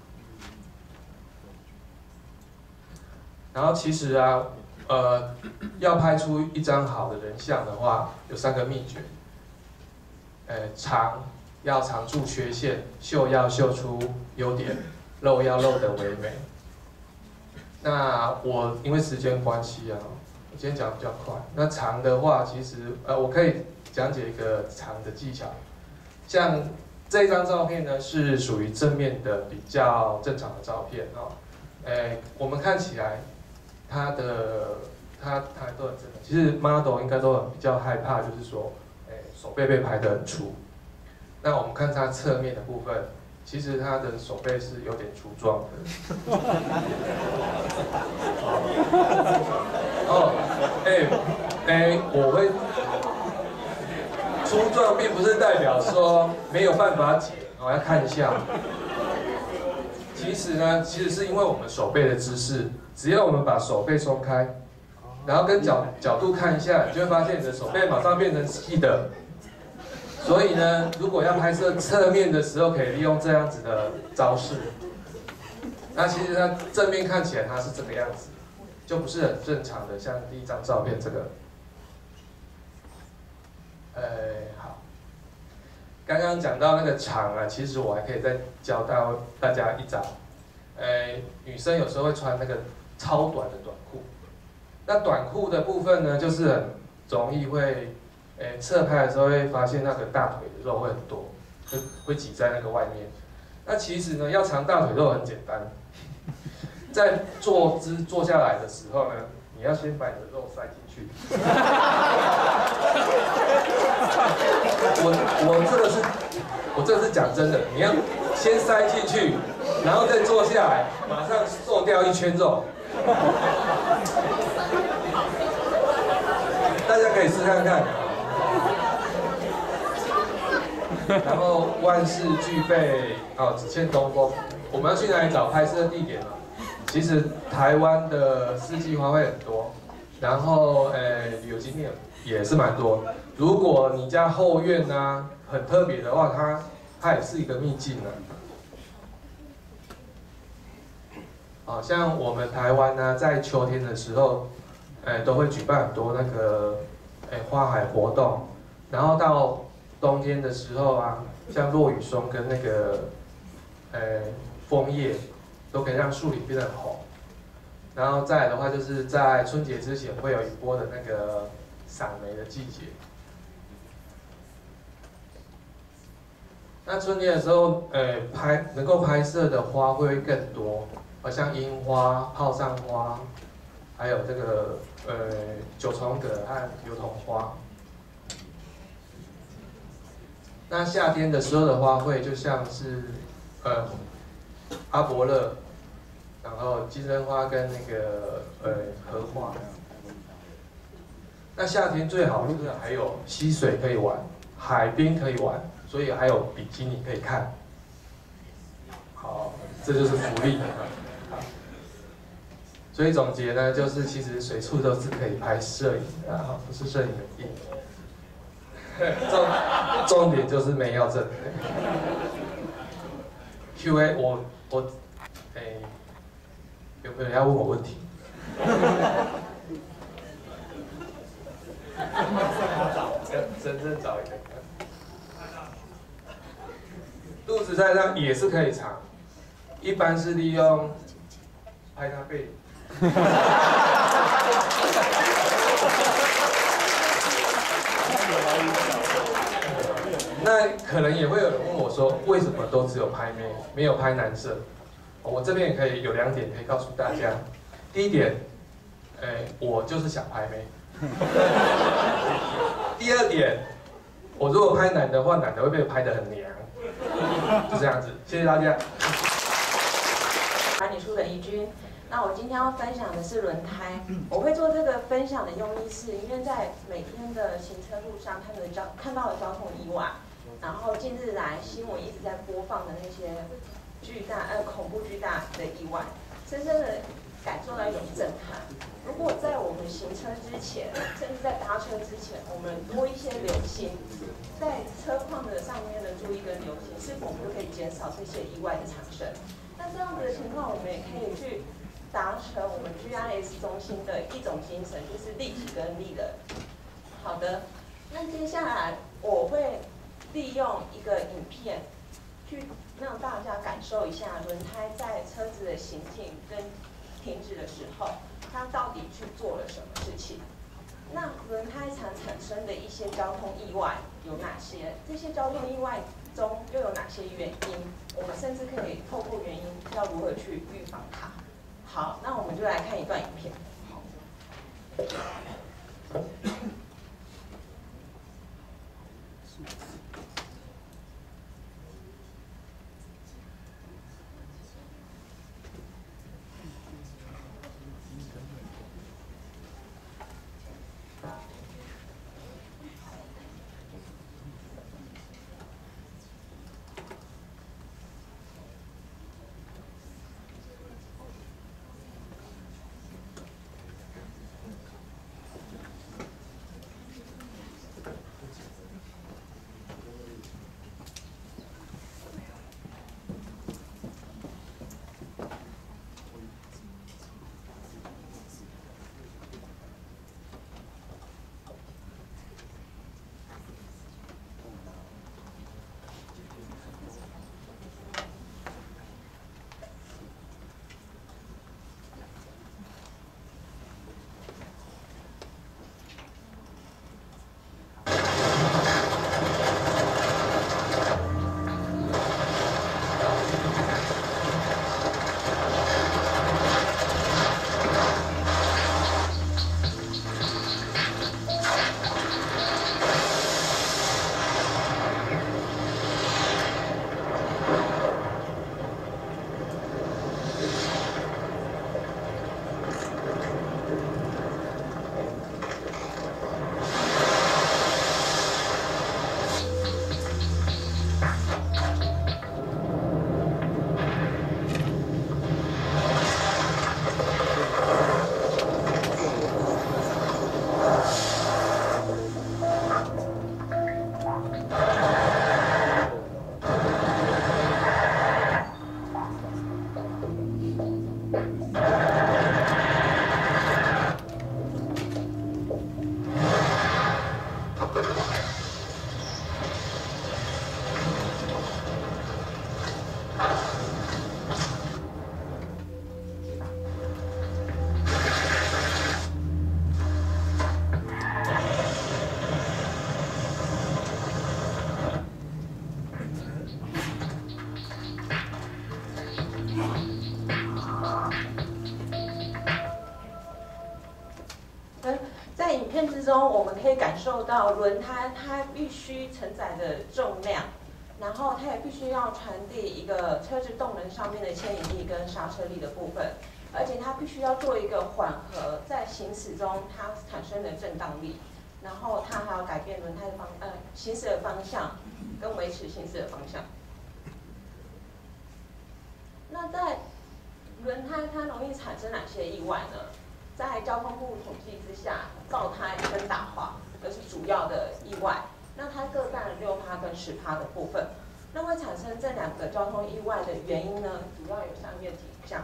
然后其实啊，呃，要拍出一张好的人像的话，有三个秘诀。呃，长要藏住缺陷，秀要秀出优点，露要露得唯美。那我因为时间关系啊，我今天讲得比较快。那长的话，其实呃，我可以讲解一个长的技巧。像这张照片呢，是属于正面的比较正常的照片哦。呃，我们看起来。 它的它它都很正常。其实 model 应该都很比较害怕，就是说，哎，手背被拍得很粗。那我们看它侧面的部分，其实它的手背是有点粗壮的。哦，哎哎，我会粗壮，并不是代表说没有办法解，我要看一下。其实呢，其实是因为我们手背的姿势，只要我们把手背松开，然后跟角角度看一下，你就会发现你的手背马上变成细的。所以呢，如果要拍摄侧面的时候，可以利用这样子的招式。那其实它正面看起来它是这个样子，就不是很正常的，像第一张照片这个。呃，好，刚刚讲到那个长啊，其实我还可以再教到大家一招。呃，女生有时候会穿那个超短的短裤，那短裤的部分呢，就是很容易会，呃，侧拍的时候会发现那个大腿的肉会很多，会会挤在那个外面。那其实呢，要藏大腿肉很简单，在坐姿坐下来的时候呢，你要先把你的肉塞进去。我我这个是，我这个是讲真的，你要先塞进去，然后再坐下来，马上瘦掉一圈肉。大家可以试看看。然后万事俱备，哦，只欠东风。我们要去哪里找拍摄地点呢？其实台湾的四季花卉很多，然后呃旅游景点也是蛮多。如果你家后院呢、啊、很特别的话，它它也是一个秘境呢、啊。好像我们台湾呢，在秋天的时候，呃都会举办很多那个呃花海活动，然后到冬天的时候啊，像落羽松跟那个呃枫叶，都可以让树林变得很红。然后再来的话，就是在春节之前会有一波的那个赏梅的季节。那春天的时候，呃，拍能够拍摄的花会更多，好像樱花、泡上花，还有这个呃九重葛和油桐花。那夏天的时候的花卉就像是呃阿伯勒，然后金针花跟那个呃荷花。那夏天最好就是还有溪水可以玩，海边可以玩，所以还有比基尼可以看。好，这就是福利。所以总结呢，就是其实随处都是可以拍摄影的，啊，不是摄影有病。重重点就是没要证。Q A 我我哎、欸，有没有人要问我问题？真正找一个。肚子在上也是可以藏，一般是利用拍它背。那可能也会有人问我说，为什么都只有拍妹，没有拍男生？我这边也可以有两点可以告诉大家。第一点，哎，我就是想拍妹。第二点，我如果拍男的话，男的会被拍得很娘，就这样子。谢谢大家。 把你出的怡君。那我今天要分享的是轮胎。我会做这个分享的用意是，因为在每天的行车路上看的交看到的交通意外，然后近日来新闻一直在播放的那些巨大呃恐怖巨大的意外，深深的感受到一种震撼。如果在我们行车之前，甚至在搭车之前，我们多一些留心，在车况的上面的注意跟留心，是否我们就可以减少这些意外的产生？那这样子的情况，我们也可以去达成我们 G I S 中心的一种精神，就是利己跟利人。好的，那接下来我会利用一个影片，去让大家感受一下轮胎在车子的行进跟停止的时候，它到底去做了什么事情。那轮胎常产生的一些交通意外有哪些？这些交通意外中又有哪些原因？我们甚至可以透过原因要如何去预防它。好，那我们就来看一段影片。 片之中，我们可以感受到轮胎它必须承载的重量，然后它也必须要传递一个车子动能上面的牵引力跟刹车力的部分，而且它必须要做一个缓和在行驶中它产生的震荡力，然后它还要改变轮胎的方呃行驶的方向跟维持行驶的方向。那在轮胎它容易产生哪些意外呢？在交通部统计之下，爆胎跟打滑都是主要的意外。那它各占了六趴跟十趴的部分。那会产生这两个交通意外的原因呢，主要有下面几项。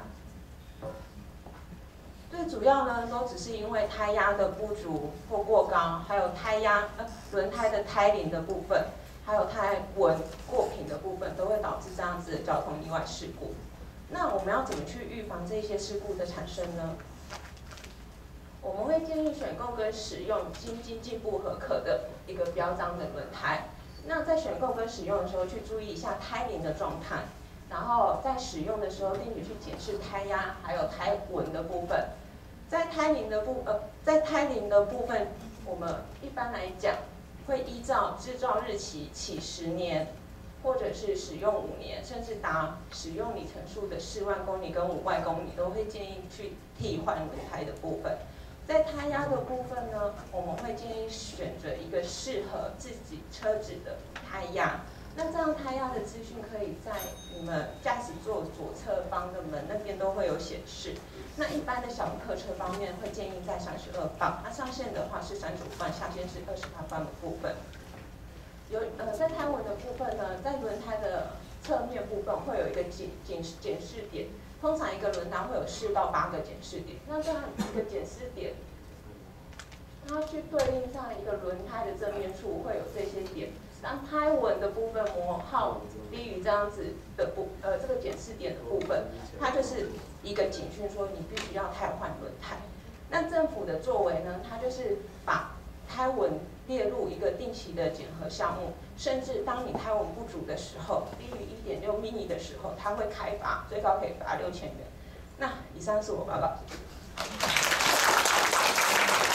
最主要呢，都只是因为胎压的不足或过高，还有胎压呃轮胎的胎龄的部分，还有胎纹过平的部分，都会导致这样子的交通意外事故。那我们要怎么去预防这些事故的产生呢？我们会建议选购跟使用经经济部核可的一个标章的轮胎。那在选购跟使用的时候，去注意一下胎龄的状态，然后在使用的时候定期去检视胎压还有胎纹的部分。在胎龄的部呃，在胎龄的部分，我们一般来讲会依照制造日期起十年，或者是使用五年，甚至达使用里程数的四万公里跟五万公里，都会建议去替换轮胎的部分。在胎压的部分呢，我们会建议选择一个适合自己车子的胎压。那这样胎压的资讯可以在你们驾驶座左侧方的门那边都会有显示。那一般的小客车方面会建议在三十二磅，那上限的话是三十五磅，下限是二十八磅的部分。有呃，在胎纹的部分呢，在轮胎的侧面部分会有一个检检检视点。通常一个轮胎会有四到八个检视点，那这样一个检视点，它去对应上一个轮胎的正面处会有这些点，当胎纹的部分磨耗低于这样子的部呃这个检视点的部分，它就是一个警讯说你必须要汰换轮胎。那政府的作为呢，它就是把胎纹列入一个定期的检核项目，甚至当你胎纹不足的时候，低于 一点六 米米的时候，它会开罚，最高可以罚六千元。那以上是我报告。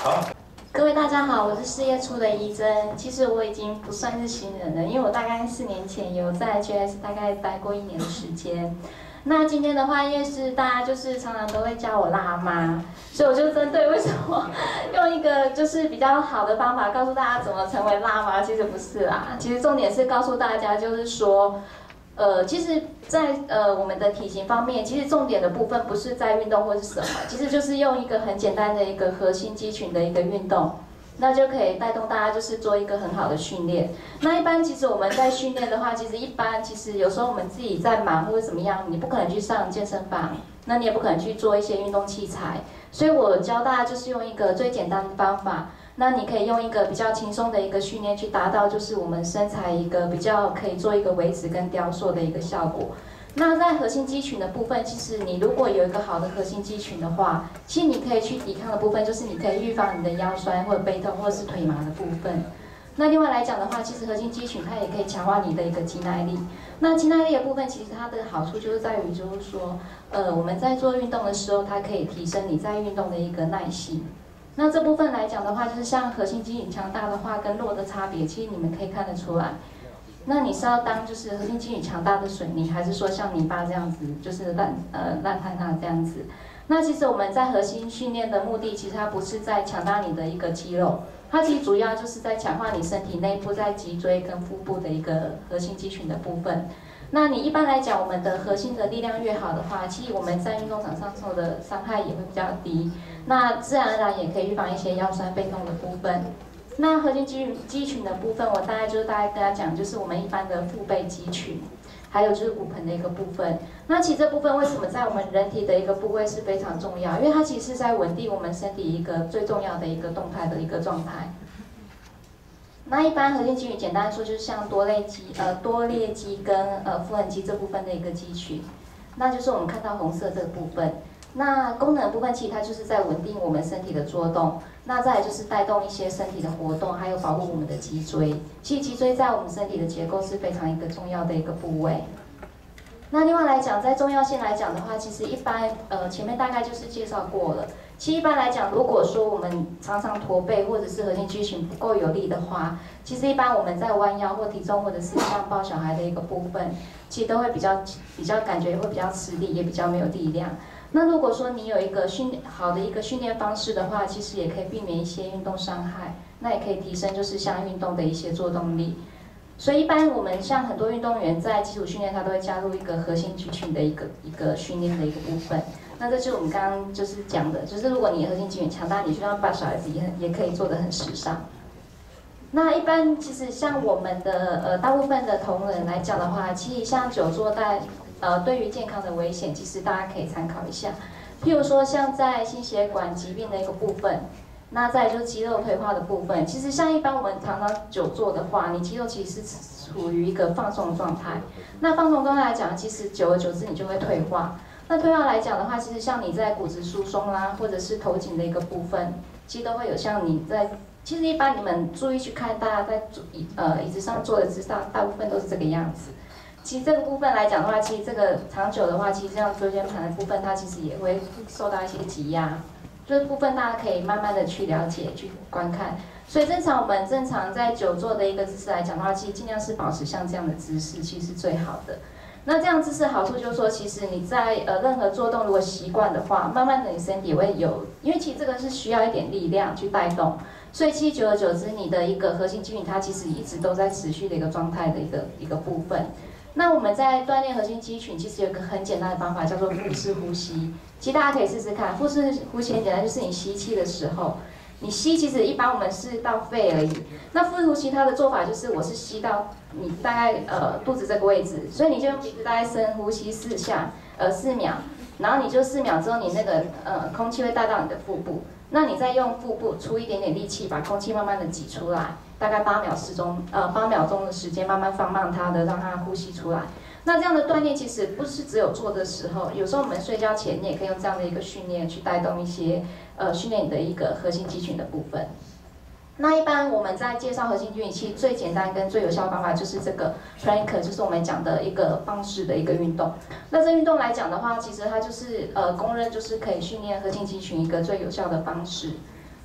好。 各位大家好，我是事业处的怡珍。其实我已经不算是新人了，因为我大概四年前有在 G S 大概待过一年的时间。那今天的话，因为是大家就是常常都会叫我辣妈，所以我就针对为什么用一个就是比较好的方法告诉大家怎么成为辣妈，其实不是啦。其实重点是告诉大家就是说。呃，其实在，呃我们的体型方面，其实重点的部分不是在运动或是什么，其实就是用一个很简单的一个核心肌群的一个运动，那就可以带动大家就是做一个很好的训练。那一般其实我们在训练的话，其实一般其实有时候我们自己在忙或者怎么样，你不可能去上健身房，那你也不可能去做一些运动器材，所以我教大家就是用一个最简单的方法。那你可以用一个比较轻松的一个训练去达到，就是我们身材一个比较可以做一个维持跟雕塑的一个效果。那在核心肌群的部分，其实你如果有一个好的核心肌群的话，其实你可以去抵抗的部分，就是你可以预防你的腰酸或者背痛或者是腿麻的部分。那另外来讲的话，其实核心肌群它也可以强化你的一个肌耐力。那肌耐力的部分，其实它的好处就是在于，就是说，呃，我们在做运动的时候，它可以提升你在运动的一个耐性。那这部分来讲的话，就是像核心肌群强大的话跟弱的差别，其实你们可以看得出来。那你是要当就是核心肌群强大的水泥，还是说像泥巴这样子，就是烂呃烂塌塌这样子？那其实我们在核心训练的目的，其实它不是在强大你的一个肌肉，它其实主要就是在强化你身体内部在脊椎跟腹部的一个核心肌群的部分。那你一般来讲，我们的核心的力量越好的话，其实我们在运动场上受的伤害也会比较低，那自然而然也可以预防一些腰酸背痛的部分。那核心肌肌群的部分，我大概就是大概跟大家讲，就是我们一般的腹背肌群，还有就是骨盆的一个部分。那其实这部分为什么在我们人体的一个部位是非常重要？因为它其实是在稳定我们身体一个最重要的一个动态的一个状态。那一般核心肌群简单说就是像多裂肌、呃多裂肌跟呃腹横肌这部分的一个肌群，那就是我们看到红色这个部分。那功能部分其实它就是在稳定我们身体的作动，那再来就是带动一些身体的活动，还有保护我们的脊椎。其实脊椎在我们身体的结构是非常一个重要的一个部位。那另外来讲，在重要性来讲的话，其实一般呃前面大概就是介绍过了。其实一般来讲，如果说我们常常驼背或者是核心肌群不够有力的话，其实一般我们在弯腰或体重或者是像抱小孩的一个部分，其实都会比较比较感觉会比较吃力，也比较没有力量。那如果说你有一个训好的一个训练方式的话，其实也可以避免一些运动伤害，那也可以提升就是像运动的一些作动力。所以一般我们像很多运动员在基础训练，他都会加入一个核心肌群的一个一个训练的一个部分。那这就是我们刚刚就是讲的，就是如果你的核心肌群强大，你就要把小孩子也也可以做得很时尚。那一般其实像我们的呃大部分的同仁来讲的话，其实像久坐在呃对于健康的危险，其实大家可以参考一下。譬如说像在心血管疾病的一个部分，那再来就是肌肉退化的部分。其实像一般我们常常久坐的话，你肌肉其实是处于一个放松的状态。那放松状态来讲，其实久而久之你就会退化。那退化来讲的话，其实像你在骨质疏松啦，或者是头颈的一个部分，其实都会有像你在，其实一般你们注意去看，大家在椅呃椅子上坐的姿势，大部分都是这个样子。其实这个部分来讲的话，其实这个长久的话，其实这样椎间盘的部分，它其实也会受到一些挤压。这部分大家可以慢慢的去了解、去观看。所以正常我们正常在久坐的一个姿势来讲的话，其实尽量是保持像这样的姿势，其实是最好的。那这样姿势好处就是说，其实你在呃任何做动如果习惯的话，慢慢的你身体也会有，因为其实这个是需要一点力量去带动，所以其实久而久之，你的一个核心肌群它其实一直都在持续的一个状态的一个一个部分。那我们在锻炼核心肌群，其实有一个很简单的方法，叫做腹式呼吸。其实大家可以试试看，腹式呼吸很简单，就是你吸气的时候。你吸其实一般我们是到肺而已，那腹式呼吸它的做法就是我是吸到你大概呃肚子这个位置，所以你就用鼻子大概深呼吸四下，呃四秒，然后你就四秒之后你那个呃空气会带到你的腹部，那你再用腹部出一点点力气把空气慢慢的挤出来，大概八秒时钟呃八秒钟的时间慢慢放慢它的让它呼吸出来。那这样的锻炼其实不是只有做的时候，有时候我们睡觉前你也可以用这样的一个训练去带动一些呃训练你的一个核心肌群的部分。那一般我们在介绍核心肌群，其实最简单跟最有效的方法就是这个 plank， 就是我们讲的一个方式的一个运动。那这运动来讲的话，其实它就是呃公认就是可以训练核心肌群一个最有效的方式。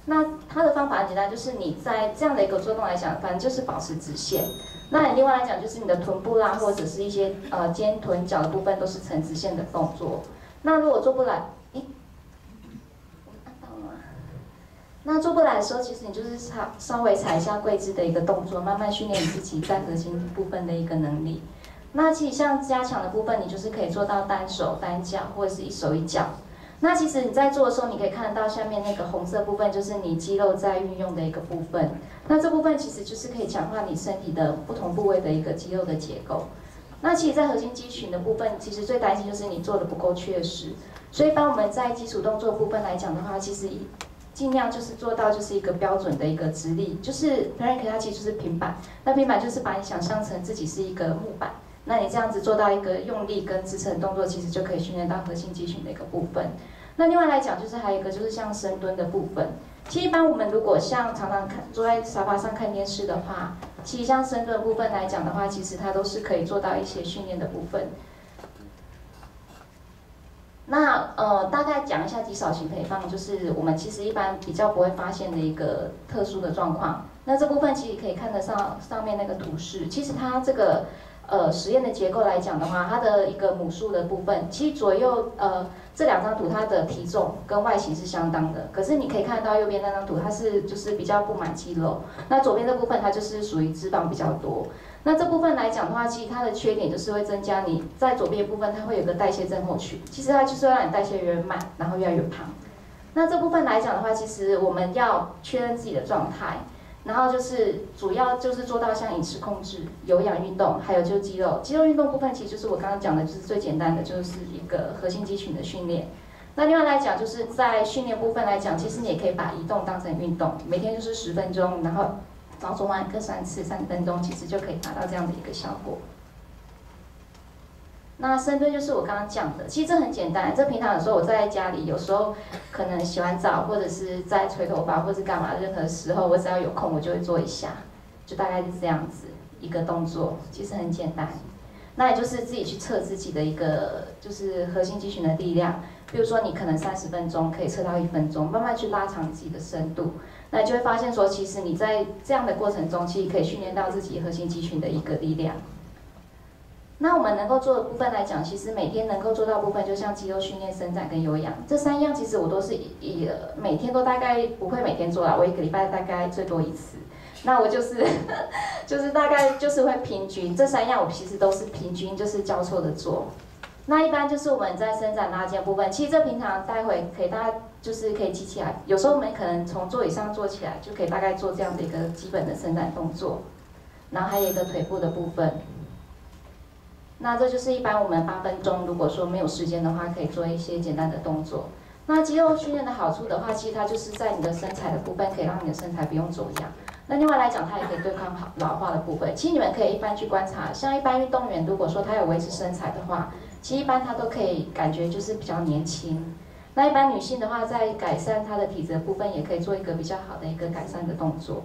那它的方法很简单，就是你在这样的一个做动来讲，反正就是保持直线。那你另外来讲，就是你的臀部啦，或者是一些呃肩臀脚的部分，都是呈直线的动作。那如果做不来，诶，我按到了吗？那做不来的时候，其实你就是稍稍微踩一下跪姿的一个动作，慢慢训练你自己在核心部分的一个能力。那其实像加强的部分，你就是可以做到单手单脚，或者是一手一脚。那其实你在做的时候，你可以看得到下面那个红色部分，就是你肌肉在运用的一个部分。那这部分其实就是可以强化你身体的不同部位的一个肌肉的结构。那其实，在核心肌群的部分，其实最担心就是你做的不够确实。所以，帮我们在基础动作部分来讲的话，其实尽量就是做到就是一个标准的一个直立，就是 plank 它其实就是平板。那平板就是把你想象成自己是一个木板。那你这样子做到一个用力跟支撑动作，其实就可以训练到核心肌群的一个部分。那另外来讲，就是还有一个就是像深蹲的部分。其实一般我们如果像常常看坐在沙发上看电视的话，其实像深蹲的部分来讲的话，其实它都是可以做到一些训练的部分。那呃，大概讲一下极少型陪放，就是我们其实一般比较不会发现的一个特殊的状况。那这部分其实可以看得上上面那个图示，其实它这个。呃，实验的结构来讲的话，它的一个母数的部分，其实左右呃这两张图它的体重跟外形是相当的，可是你可以看到右边那张图，它是就是比较布满肌肉，那左边这部分它就是属于脂肪比较多。那这部分来讲的话，其实它的缺点就是会增加你在左边部分它会有个代谢症候群，其实它就是会让你代谢越慢，然后越来越胖。那这部分来讲的话，其实我们要确认自己的状态。然后就是主要就是做到像饮食控制、有氧运动，还有就是肌肉。肌肉运动部分其实就是我刚刚讲的，就是最简单的，就是一个核心肌群的训练。那另外来讲，就是在训练部分来讲，其实你也可以把移动当成运动，每天就是十分钟，然后早中晚各三次，三十分钟，其实就可以达到这样的一个效果。那深蹲就是我刚刚讲的，其实这很简单。这平常有时候我在家里，有时候可能洗完澡，或者是在吹头发，或是干嘛，任何时候我只要有空，我就会做一下，就大概是这样子一个动作，其实很简单。那也就是自己去测自己的一个就是核心肌群的力量，比如说你可能三十分钟可以测到一分钟，慢慢去拉长自己的深度，那你就会发现说，其实你在这样的过程中，其实可以训练到自己核心肌群的一个力量。那我们能够做的部分来讲，其实每天能够做到部分，就像肌肉训练、伸展跟有氧这三样，其实我都是以每天都大概不会每天做啦，我一个礼拜大概最多一次。那我就是就是大概就是会平均这三样，我其实都是平均就是交错的做。那一般就是我们在伸展拉筋部分，其实这平常待会可以大概就是可以记起来，有时候我们可能从座椅上坐起来，就可以大概做这样的一个基本的伸展动作。然后还有一个腿部的部分。那这就是一般我们八分钟，如果说没有时间的话，可以做一些简单的动作。那肌肉训练的好处的话，其实它就是在你的身材的部分，可以让你的身材不用走样。那另外来讲，它也可以对抗好老化的部分。其实你们可以一般去观察，像一般运动员，如果说他有维持身材的话，其实一般他都可以感觉就是比较年轻。那一般女性的话，在改善她的体质的部分，也可以做一个比较好的一个改善的动作。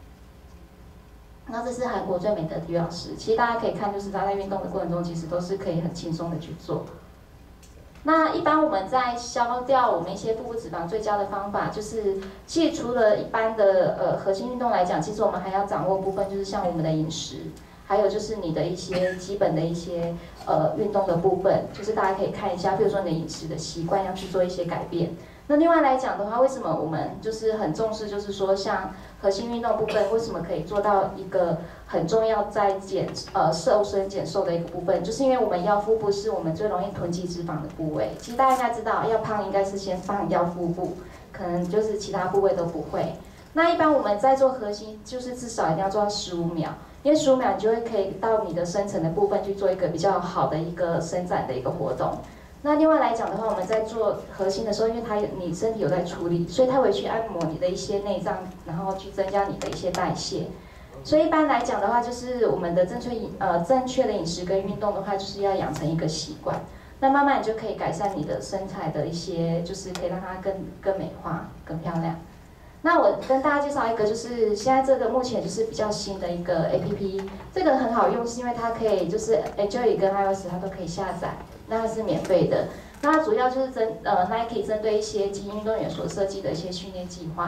那这是韩国最美的体育老师，其实大家可以看，就是他在运动的过程中，其实都是可以很轻松的去做。那一般我们在消掉我们一些腹部脂肪最佳的方法，就是其实除了一般的呃核心运动来讲，其实我们还要掌握部分，就是像我们的饮食，还有就是你的一些基本的一些呃运动的部分，就是大家可以看一下，比如说你的饮食的习惯要去做一些改变。那另外来讲的话，为什么我们就是很重视，就是说像核心运动部分，为什么可以做到一个很重要在减呃瘦身减瘦的一个部分，就是因为我们腰腹部是我们最容易囤积脂肪的部位。其实大家应该知道，要胖应该是先胖腰腹部，可能就是其他部位都不会。那一般我们在做核心，就是至少一定要做到十五秒，因为十五秒你就会可以到你的深层的部分去做一个比较好的一个伸展的一个活动。那另外来讲的话，我们在做核心的时候，因为它你身体有在处理，所以它会去按摩你的一些内脏，然后去增加你的一些代谢。所以一般来讲的话，就是我们的正确饮呃正确的饮食跟运动的话，就是要养成一个习惯。那慢慢你就可以改善你的身材的一些，就是可以让它更更美化、更漂亮。那我跟大家介绍一个，就是现在这个目前就是比较新的一个 A P P， 这个很好用，是因为它可以就是 Android 跟 iOS 它都可以下载。那它是免费的，那它主要就是针呃 Nike 针对一些精英运动员所设计的一些训练计划。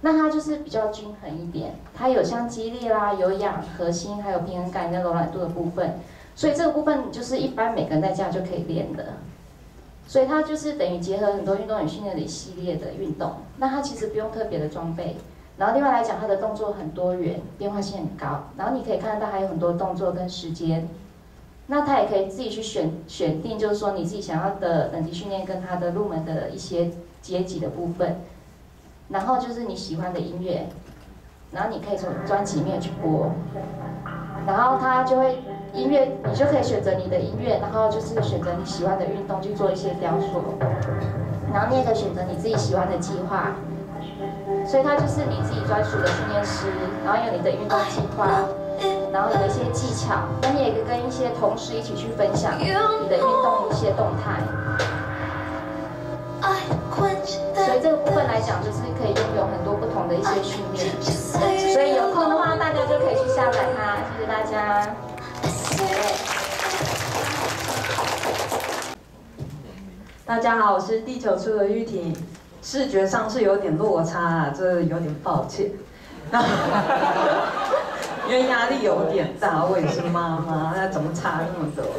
那它就是比较均衡一点，它有像激烈啦、有氧、核心，还有平衡感跟柔软度的部分。所以这个部分就是一般每个人在家就可以练的。所以它就是等于结合很多运动与训练的一系列的运动。那它其实不用特别的装备。然后另外来讲，它的动作很多元，变化性很高。然后你可以看得到还有很多动作跟时间。那它也可以自己去选选定，就是说你自己想要的等级训练跟它的入门的一些阶级的部分。然后就是你喜欢的音乐，然后你可以从专辑里面去播。然后它就会音乐，你就可以选择你的音乐，然后就是选择你喜欢的运动去做一些雕塑。然后你也可以选择你自己喜欢的计划。所以它就是你自己专属的训练师，然后有你的运动计划，然后有一些技巧，那你也可以跟一些同事一起去分享你的运动一些动态。所以这个部分来讲，就是可以拥有很多不同的一些训练。所以有空的话，大家就可以去下载它。谢谢大家。 大家好，我是地球村的玉婷。视觉上是有点落差啊，这有点抱歉。因为压力有点大，我也是妈妈，那怎么差那么多？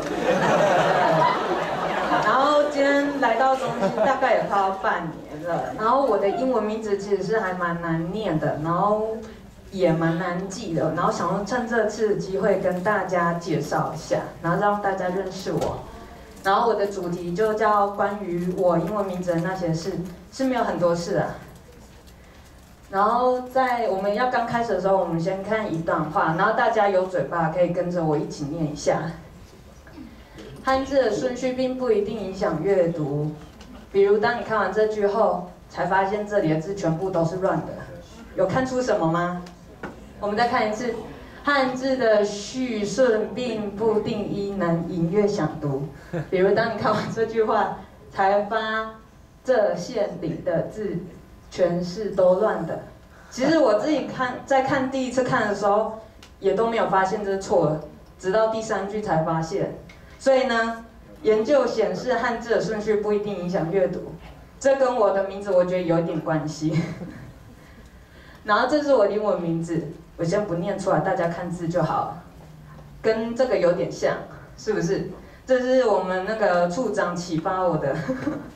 然后今天来到中心大概也快要半年了，然后我的英文名字其实是还蛮难念的，然后也蛮难记的，然后想要趁这次的机会跟大家介绍一下，然后让大家认识我。然后我的主题就叫关于我英文名字的那些事，是没有很多事啊。然后在我们要刚开始的时候，我们先看一段话，然后大家有嘴巴可以跟着我一起念一下。汉字的顺序并不一定影响阅读，比如当你看完这句后，才发现这里的字全部都是乱的，有看出什么吗？我们再看一次。汉字的序顺并不定义能隐约想读，比如当你看完这句话，才发这线里的字全是都乱的。其实我自己看在看第一次看的时候，也都没有发现这是错的，直到第三句才发现。所以呢，研究显示汉字的顺序不一定影响阅读，这跟我的名字我觉得有一点关系。然后这是我的英文名字。我先不念出来，大家看字就好了。跟这个有点像，是不是？这是我们那个处长启发我的。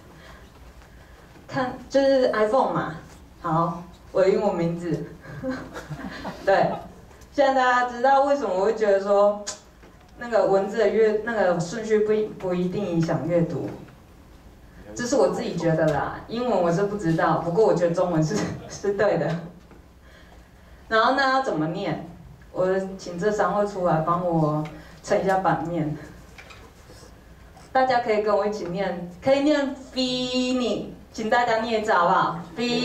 看，就是 iPhone 嘛。好，我的英文名字。对，现在大家知道为什么我会觉得说，那个文字的阅那个顺序不不一定影响阅读。这是我自己觉得啦，英文我是不知道，不过我觉得中文是是对的。然后那要怎么念？我请这三位出来帮我撑一下版面。大家可以跟我一起念，可以念 Fini， 请大家念一次好不好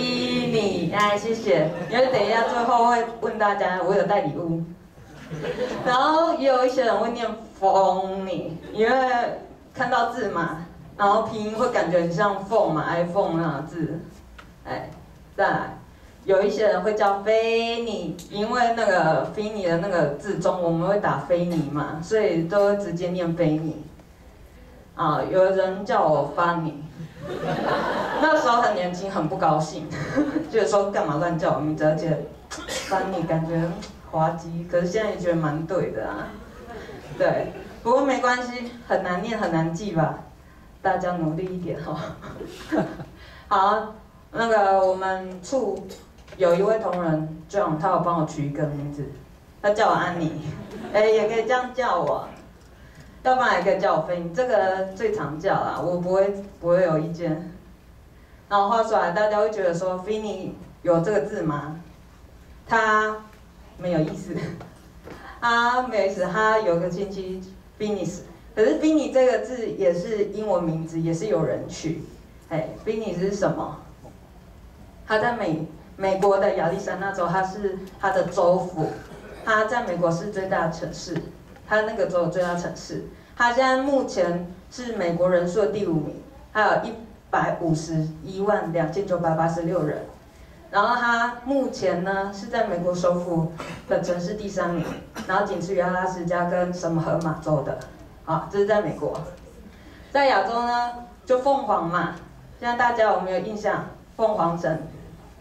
？Fini， 哎，谢谢。因为等一下最后会问大家，我有带礼物。然后也有一些人会念 Phony， 因为看到字嘛，然后拼音会感觉很像 phone 嘛 ，iPhone 那个字。哎，再来。有一些人会叫菲尼，因为那个菲尼的那个字中我们会打菲尼嘛，所以都会直接念菲尼。啊，有人叫我 Funny， 那时候很年轻，很不高兴，就是说干嘛乱叫我名字，而且 Funny 感觉滑稽，可是现在也觉得蛮对的啊。对，不过没关系，很难念很难记吧，大家努力一点哈。好，那个我们处。有一位同仁 John， 他有帮我取一个名字，他叫我安妮，哎，也可以这样叫我，要不然也可以叫我菲尼，这个最常叫啦，我不会不会有意见。然后画出来，大家会觉得说菲尼有这个字吗？他没有意思，他没有意思，他有个亲戚 Finis， 可是 Finis 这个字也是英文名字，也是有人取，哎 ，Finis 是什么？他在美。美国的亚利桑那州，它是它的州府，它在美国是最大的城市，它那个州的最大城市，它现在目前是美国人数的第五名，还有一百五十一万两千九百八十六人，然后它目前呢是在美国首府的城市第三名，然后仅次于阿拉斯加跟什么河马州的，好，这是在美国，在亚洲呢就凤凰嘛，现在大家有没有印象？凤凰城。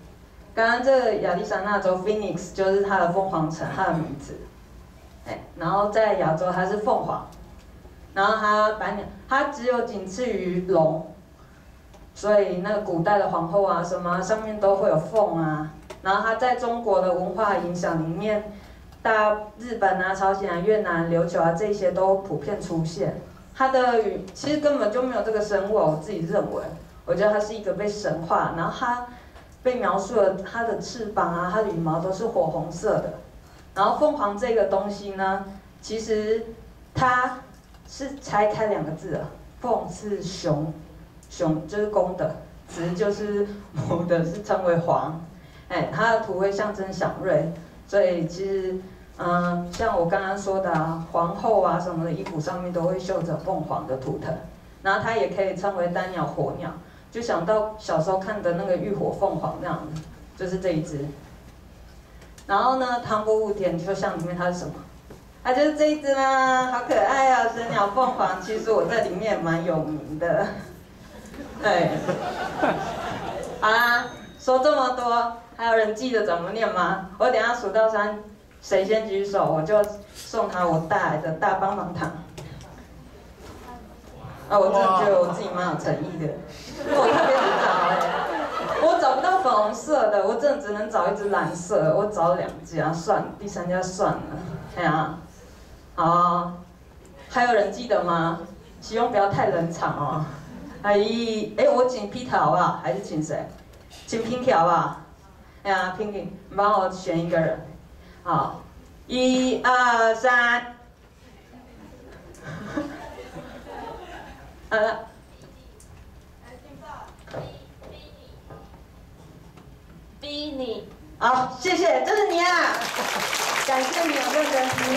刚刚这个亚利桑那州 Phoenix 就是它的凤凰城，它的名字。哎，然后在亚洲它是凤凰，然后它百鸟，它只有仅次于龙，所以那个古代的皇后啊什么上面都会有凤啊。然后它在中国的文化影响里面，大日本啊、朝鲜啊、越南、琉球啊这些都普遍出现。它的羽其实根本就没有这个生物，我自己认为，我觉得它是一个被神化，然后它被描述了它的翅膀啊、它的羽毛都是火红色的。然后凤凰这个东西呢，其实它是拆开两个字的，凤是雄，雄就是公的，雌就是母的，是称为凰。哎，它的图会象征祥瑞，所以其实，嗯、呃，像我刚刚说的啊，皇后啊什么的衣服上面都会绣着凤凰的图腾，然后它也可以称为单鸟火鸟，就想到小时候看的那个浴火凤凰那样的，就是这一只。然后呢，唐伯虎点秋香里面它是什么？它就是这一只啦，好可爱啊，神鸟凤凰。其实我在里面也蛮有名的，对。好啦，说这么多，还有人记得怎么念吗？我等一下数到三，谁先举手，我就送他我带来的大棒棒糖。啊，我真的觉得我自己蛮有诚意的，我特别去找哎、欸，我找不到粉红色的，我真的只能找一只蓝色的，我找两家，算了，第三家算了，哎呀，好，还有人记得吗？希望不要太冷场哦。哎，哎，我请 Peter 好不好？还是请谁？请 Pinky 好不好？哎呀 ，Pinky， 你帮我选一个人。好，一二三。好了。 逼你。 好，谢谢，就是你啊！感谢你有认真听。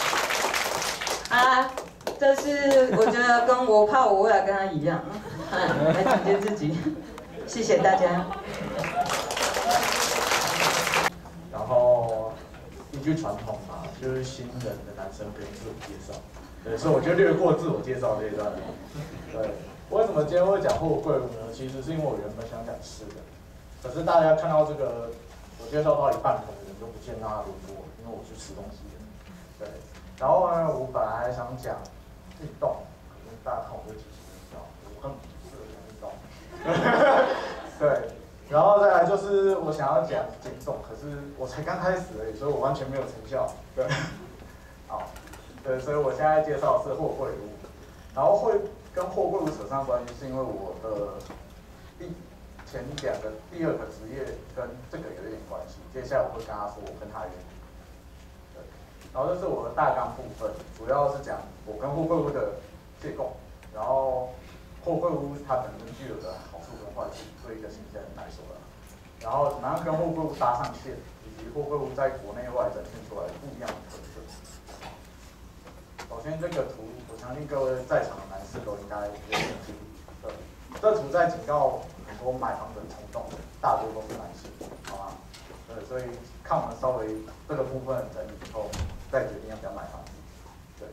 啊，这是我觉得跟我怕我未来跟他一样，来总结自己。谢谢大家。 然后依据传统嘛，就是新人的男生不用自我介绍，对，所以我就略过自我介绍这一段。对，为什么今天会讲货柜屋呢？其实是因为我原本想讲吃的，可是大家看到这个我介绍到一半，可能就不见他轮我，因为我去吃东西了。对，然后呢，我本来想讲运动，可是大家看我这体型，知道，我根本不适合讲运动。对。然后再来就是我想要讲减重，可是我才刚开始而已，所以我完全没有成效。对，好，对，所以我现在介绍的是货柜屋，然后会跟货柜屋扯上关系，是因为我的第前两个第二个职业跟这个有一点关系。接下来我会跟他说我跟他原因。对，然后这是我的大纲部分，主要是讲我跟货柜屋的结构，然后货柜屋它本身具有的好处跟坏处，对一个新鲜人来说啦。然后怎么样跟货柜屋搭上线，以及货柜屋在国内外展现出来的不一样的特色。首先这个图，我相信各位在场的男士都应该有点清楚。对，这图在警告很多买房的冲动，大多都是男性，好吗？对，所以看我们稍微这个部分整理以后，再决定要不要买房子。对。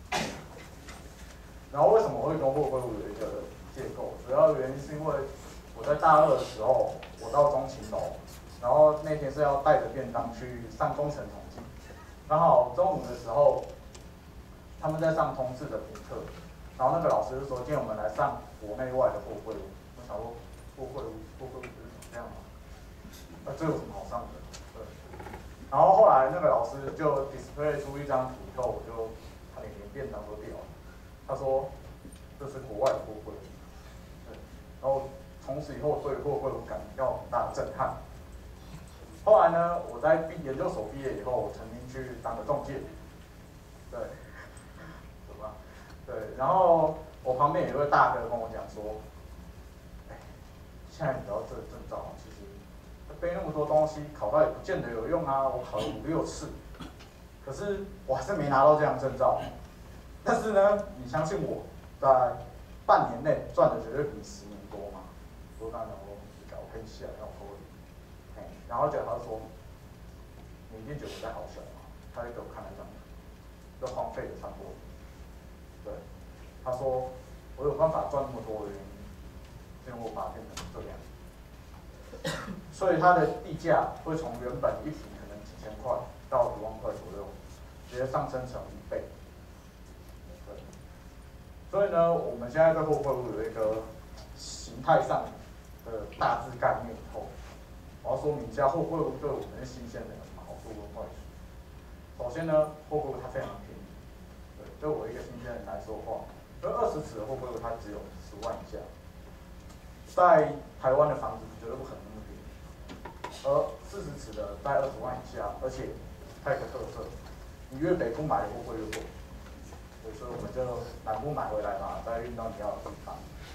然后为什么我会跟货柜屋有一个结构？主要的原因是因为我在大二的时候，我到中勤楼，然后那天是要带着便当去上工程统计，刚好中午的时候，他们在上通识的评课，然后那个老师就说，今天我们来上国内外的货柜屋。我想说，货柜屋，货柜屋不是这样吗？那这有什么好上的？对。然后后来那个老师就 display 出一张图以后，我就他连便当都掉了。他说这是国外的货柜屋，对，然后从此以后对货柜屋感到很大的震撼。后来呢，我在毕研究所毕业以后，我曾经去当个中介，对，对吧？对，然后我旁边有一位大哥跟我讲说，哎，现在你知道这个证照，其实背那么多东西，考到也不见得有用啊。我考了五六次，可是我还是没拿到这样证照。但是呢，你相信我，在半年内赚的绝对比十年多嘛。我刚才我搞喷下，然后我，哎，然后讲他说，你一定觉得我在好笑嘛？他就给我看了一张，就荒废的差不多。对，他说我有办法赚那么多的原因，是因为我把它变成这样。 所以它的地价会从原本一坪可能几千块到一万块左右，直接上升成一倍。对，所以呢，我们现在对货柜屋有一个形态上的大致概念以后，我要说明一下货柜屋对我们是新鲜人有什么好处跟坏处。首先呢，货柜屋它非常便宜，对，对我一个新鲜人来说的话，因为二十尺的货柜屋它只有十万以下，在台湾的房子绝对不可能那么便宜，而四十尺的在二十万以下，而且它有个特色，你越北部买的货柜越贵，对，所以我们就南部买回来嘛，再运到你要的地方。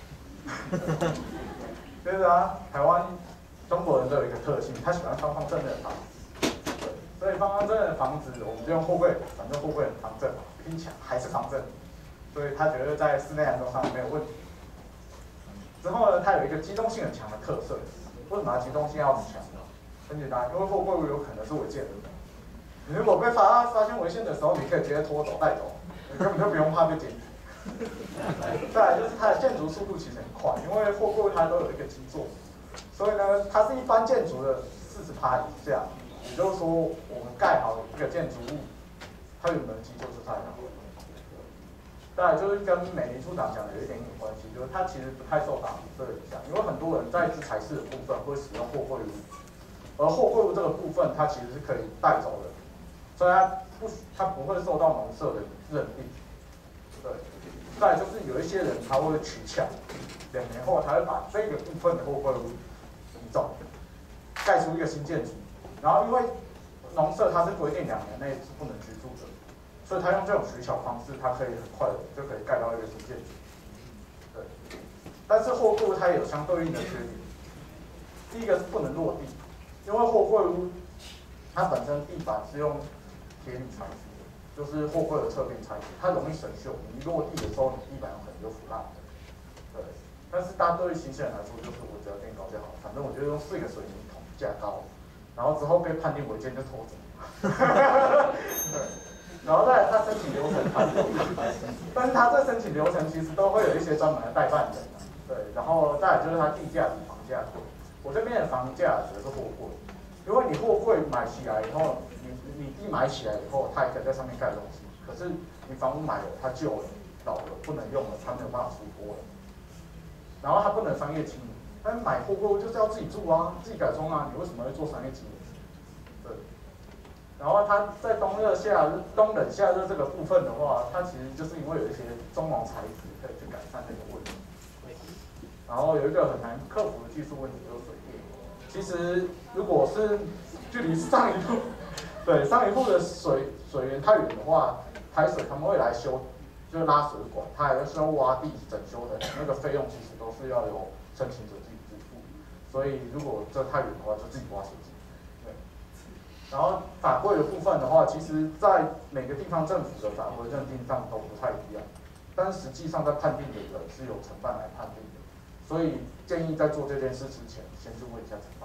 就是啊，台湾中国人都有一个特性，他喜欢方方正正的房子，对，所以方方正正的房子，我们就用货柜，反正货柜很方正嘛，拼起来还是方正，所以他觉得在室内安装上没有问题。之后呢，它有一个机动性很强的特色，为什么它机动性要很强呢？很简单，因为货柜屋有可能是违建的，你如果被发发现违建的时候，你可以直接拖走带走，你根本就不用怕被检举。再来就是它的建筑速度其实很快，因为货柜它都有一个基座，所以呢，它是一般建筑的四十趴以下，也就是说我们盖好一个建筑物，它原本的基座就太高。再来就是跟美林处长讲的有一点点关系，就是它其实不太受法规的影响，因为很多人在制裁式的部分会使用货柜屋，而货柜屋这个部分它其实是可以带走的，所以它不它不会受到农舍的认定。对，再来就是有一些人他会取巧，两年后他会把这个部分的货柜屋移走，盖出一个新建筑，然后因为农舍它是规定两年内是不能居住的。所以他用这种取巧方式，他可以很快的就可以盖到一个新建筑。对，但是货柜屋它也有相对应的缺点。第一个是不能落地，因为货柜屋它本身地板是用铁铝材质的，就是货柜的侧边材质，它容易生锈。你一落地的时候，你地板有可能就腐烂了。对，但是大家对于新鲜人来说，就是我只要垫高就好，反正我就用四个水泥桶架高，然后之后被判定违建就拖走。对。然后再来，它申请流程它是有意思，但是它这申请流程其实都会有一些专门的代办人，对，然后再来就是它地价比房价贵。我这边的房价指的是货柜，因为你货柜买起来以后，你你地买起来以后，它也可以在上面盖东西，可是你房屋买了，它旧了、老了、不能用了，它没有办法出脱了，然后它不能商业经营，但买货柜就是要自己住啊，自己改装啊，你为什么会做商业经营？对。然后它在冬热夏日、冬冷夏热这个部分的话，它其实就是因为有一些中网材质可以去改善这个问题。然后有一个很难克服的技术问题就是水电。其实如果是距离上一户，对上一户的水水源太远的话，台水他们会来修，就是拉水管，它还是要挖地整修的那个费用，其实都是要由申请者自己支付。所以如果这太远的话，就自己挖水井。然后法规的部分的话，其实在每个地方政府的法规认定上都不太一样，但实际上在判定的人是由承办来判定的，所以建议在做这件事之前，先去问一下承办。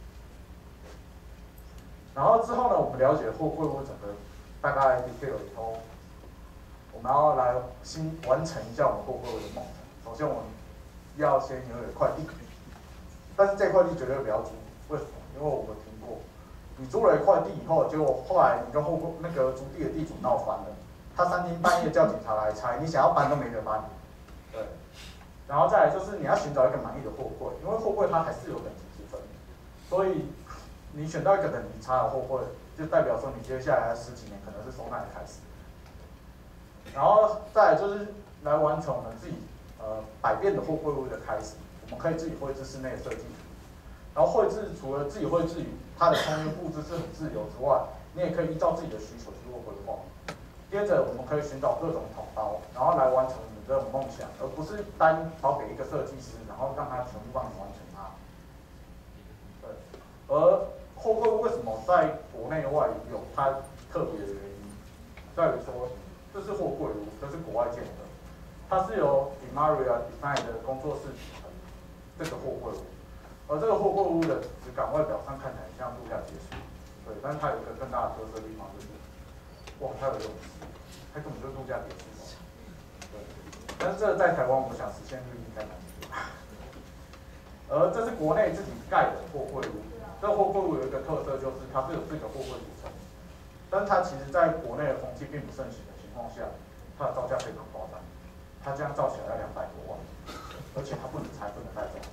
然后之后呢，我们了解货柜屋整个大概 detail 以后，我们要来新完成一下我们货柜屋的梦想。首先我们要先拥有一块地，但是这块地绝对不要租，为什么？因为我们听过。你租了一块地以后，结果后来你跟后那个租地的地主闹翻了，他三更半夜叫警察来拆，你想要搬都没得搬。对，然后再来就是你要寻找一个满意的货柜，因为货柜它还是有等级之分，所以你选到一个等级差的货柜，就代表说你接下来十几年可能是从那里开始。然后再来就是来完成我们自己呃百变的货柜屋的开始，我们可以自己绘制室内设计。然后绘制除了自己绘制，它的空间布置是很自由之外，你也可以依照自己的需求去做规划。接着我们可以寻找各种统包，然后来完成你这种梦想，而不是单包给一个设计师，然后让他全部帮你完成它。对，而货柜屋为什么在国内外有它特别的原因，在于说这是货柜屋，这是国外建的，它是由 Imaria Design 的工作室组成这个货柜屋。而这个货柜屋的质感外表上看起来像度假别墅，对，但是它有一个更大的特色地方就是，哇，它有泳池，它根本就是度假别墅，对。但是这在台湾，我想实现率应该难一点。 而这是国内自己盖的货柜屋。这个货柜屋有一个特色，就是它是有四个货柜组成，但它其实在国内的风气并不盛行的情况下，它的造价非常夸张，它这样造起来要两百多万，而且它不能拆，不能带走。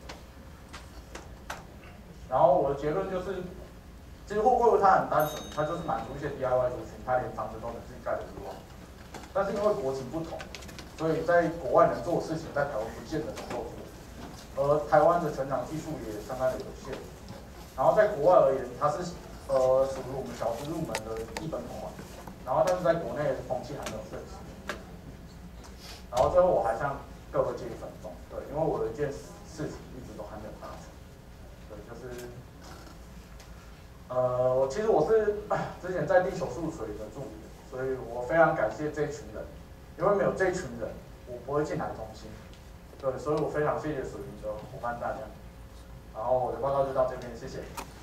然后我的结论就是，其实货柜屋它很单纯，它就是满足一些 D I Y 族群，它连房子都能自己盖的欲望。但是因为国情不同，所以在国外能做的事情，在台湾不见得能够做，而台湾的成长技术也相当的有限。然后在国外而言，它是呃属于我们小资入门的一本款，然后但是在国内风气还没有盛行。然后最后我还向各位建议分众，对，因为我有一件事情一直都还没有达成，对，就是呃，其实我是之前在地球数水的助理，所以我非常感谢这一群人，因为没有这一群人，我不会进来中心，对，所以我非常谢谢水云的伙伴大家。然后我的报告就到这边，谢谢。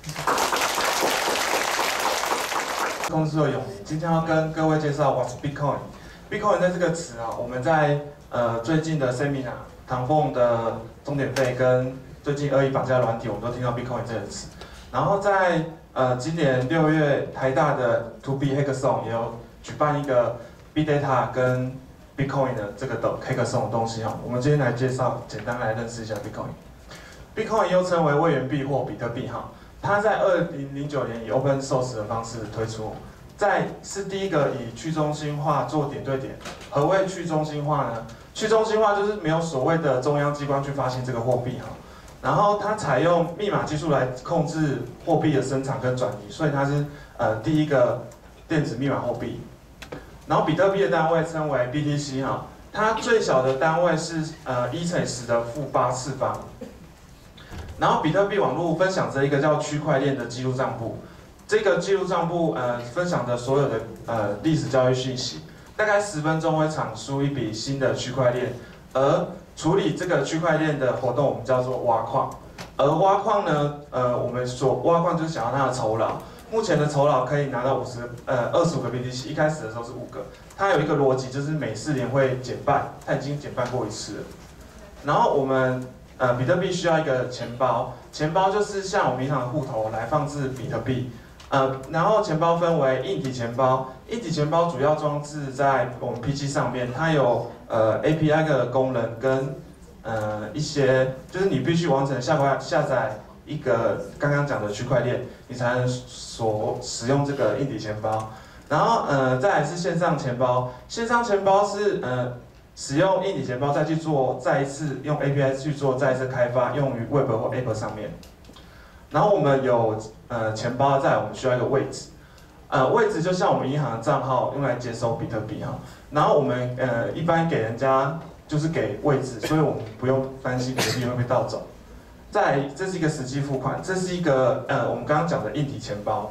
公司的永明，今天要跟各位介绍 What's Bitcoin。Bitcoin 在这个词啊，我们在呃最近的 Seminar、唐凤的钟点费跟最近恶意绑架软体，我们都听到 Bitcoin 这个词。然后在呃今年六月台大的 To B Hackathon 也有举办一个 Big Data 跟 Bitcoin 的这个的 Hackathon 的东西啊，我们今天来介绍，简单来认识一下 Bitcoin。Bitcoin 又称为位元币或比特币哈，它在二零零九年以 Open Source 的方式推出，在是第一个以去中心化做点对点。何谓去中心化呢？去中心化就是没有所谓的中央机关去发行这个货币哈，然后它采用密码技术来控制货币的生产跟转移，所以它是呃第一个电子密码货币。然后比特币的单位称为 B T C 哈，它最小的单位是呃一乘以十的负八次方。然后比特币网络分享着一个叫区块链的记录账簿，这个记录账簿呃分享着所有的呃历史交易讯息，大概十分钟会产出一笔新的区块链，而处理这个区块链的活动我们叫做挖矿，而挖矿呢呃我们所挖矿就是想要它的酬劳，目前的酬劳可以拿到五十呃二十五个 B T C， 一开始的时候是五个，它有一个逻辑就是每四年会减半，它已经减半过一次了，然后我们。呃，比特币需要一个钱包，钱包就是像我们银行的户头来放置比特币。呃，然后钱包分为硬体钱包，硬体钱包主要装置在我们 P C 上面，它有呃 A P I 的功能跟呃一些，就是你必须完成下载下载一个刚刚讲的区块链，你才能所使用这个硬体钱包。然后呃再来是线上钱包，线上钱包是呃。使用硬体钱包再去做再一次用 A P I 去做再一次开发，用于 Web 或 App 上面。然后我们有呃钱包，再来我们需要一个位置，呃位置就像我们银行的账号用来接收比特币哈。然后我们呃一般给人家就是给位置，所以我们不用担心比特币会被盗走。再来这是一个实际付款，这是一个呃我们刚刚讲的硬体钱包。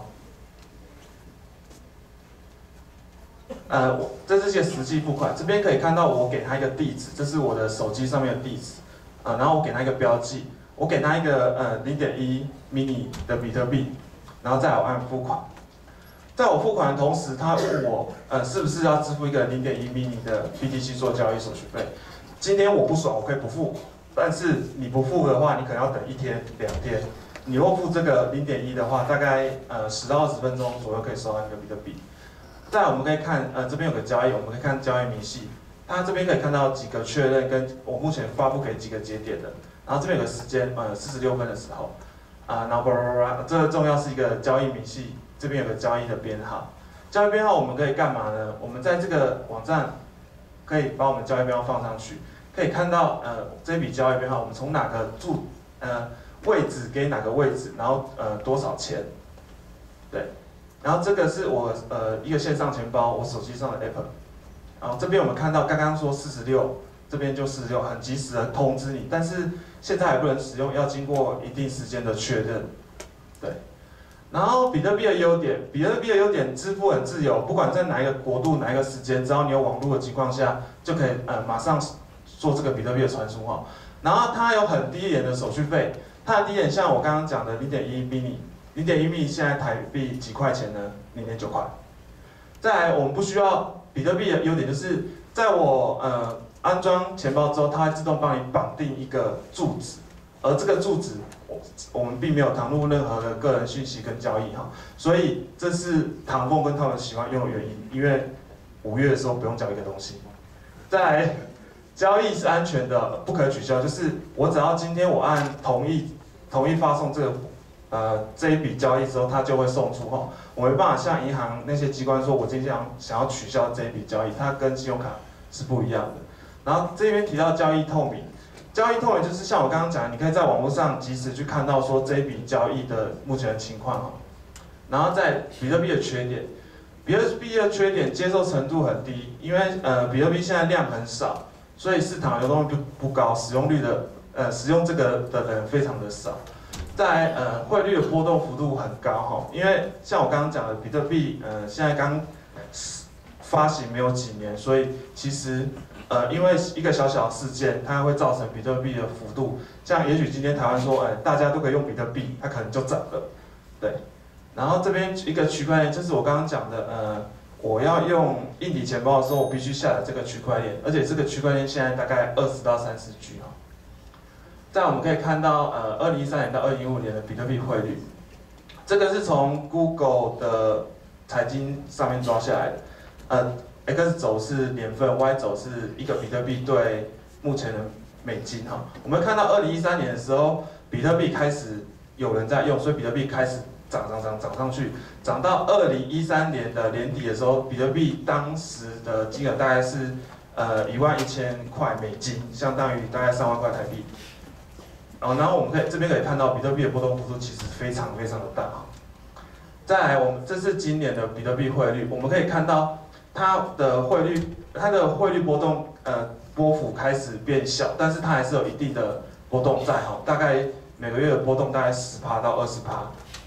呃，这是些实际付款，这边可以看到我给他一个地址，这是我的手机上面的地址，啊、呃，然后我给他一个标记，我给他一个呃 零点一 mini 的比特币，然后再我按付款，在我付款的同时，他问我呃是不是要支付一个 零点一 mini 的 B T C 做交易手续费，今天我不爽，我可以不付，但是你不付的话，你可能要等一天两天，你若付这个 零点一 的话，大概呃十到二十分钟左右可以收到一个比特币。再来我们可以看，呃，这边有个交易，我们可以看交易明细，它这边可以看到几个确认，跟我目前发布给几个节点的，然后这边有个时间，呃，四十六分的时候，啊、呃，然后叭叭叭，这个重要是一个交易明细，这边有个交易的编号，交易编号我们可以干嘛呢？我们在这个网站可以把我们交易编号放上去，可以看到，呃，这笔交易编号我们从哪个住，呃，位置给哪个位置，然后呃多少钱，对。然后这个是我呃一个线上钱包，我手机上的 app。然后这边我们看到刚刚说四十六，这边就四十六，很及时的通知你，但是现在还不能使用，要经过一定时间的确认。对。然后比特币的优点，比特币的优点，支付很自由，不管在哪一个国度、哪一个时间，只要你有网络的情况下，就可以呃马上做这个比特币的传输哈。然后它有很低廉的手续费，它的低廉像我刚刚讲的 零点一 mini。零点一 mini 现在台币几块钱呢？零点九块。再来，我们不需要比特币的优点就是，在我呃安装钱包之后，它会自动帮你绑定一个住址， 而这个住址我我们并没有唐入任何的个人讯息跟交易哈，所以这是唐凤跟他们喜欢用的原因，因为五月的时候不用交一个东西。再来，交易是安全的，不可取消，就是我只要今天我按同意同意发送这个呃这一笔交易之后，它就会送出哈。我没办法像银行那些机关说，我今天想想要取消这一笔交易，它跟信用卡是不一样的。然后这边提到交易透明，交易透明就是像我刚刚讲，你可以在网络上及时去看到说这一笔交易的目前的情况哈。然后在比特币的缺点，比特币的缺点接受程度很低，因为呃比特币现在量很少，所以市场流动率不不高，使用率的呃使用这个的人非常的少。再来呃汇率的波动幅度很高哈，因为像我刚刚讲的比特币呃现在刚发行没有几年，所以其实呃因为一个小小的事件，它会造成比特币的幅度，像也许今天台湾说，哎、呃、大家都可以用比特币，它可能就涨了，对。然后这边一个区块链，就是我刚刚讲的，呃，我要用硬体钱包的时候，我必须下载这个区块链，而且这个区块链现在大概二十到三十 G 哈。再我们可以看到，呃，二零一三年到二零一五年的比特币汇率，这个是从 Google 的财经上面抓下来的，呃 ，X 轴是年份 ，Y 轴是一个比特币对目前的美金哈。我们看到二零一三年的时候，比特币开始有人在用，所以比特币开始涨涨涨涨上去，涨到二零一三年的年底的时候，比特币当时的金额大概是呃一万一千块美金，相当于大概三万块台币。哦，然后我们可以这边可以看到比特币的波动幅度其实非常非常的大。再来，我们这是今年的比特币汇率，我们可以看到它的汇率，它的汇率波动呃波幅开始变小，但是它还是有一定的波动在哈，大概每个月的波动大概十趴到二十趴。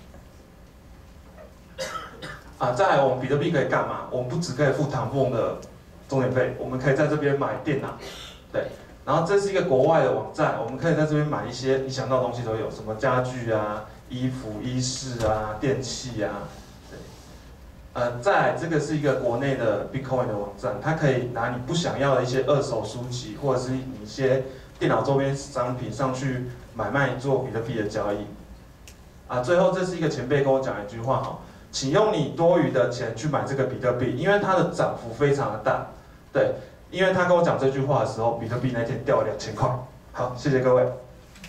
啊，再来，我们比特币可以干嘛？我们不只可以付唐凤的钟点费，我们可以在这边买电脑，对。然后这是一个国外的网站，我们可以在这边买一些你想到的东西都有，什么家具啊、衣服、衣饰啊、电器啊，对。呃，再来，这个是一个国内的 Bitcoin 的网站，它可以拿你不想要的一些二手书籍，或者是你一些电脑周边商品上去买卖做比特币的交易。啊，最后这是一个前辈跟我讲一句话哈。请用你多余的钱去买这个比特币，因为它的涨幅非常的大，对，因为他跟我讲这句话的时候，比特币那天掉了两千块。好，谢谢各位。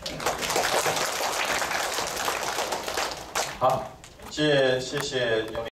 好，谢谢谢谢永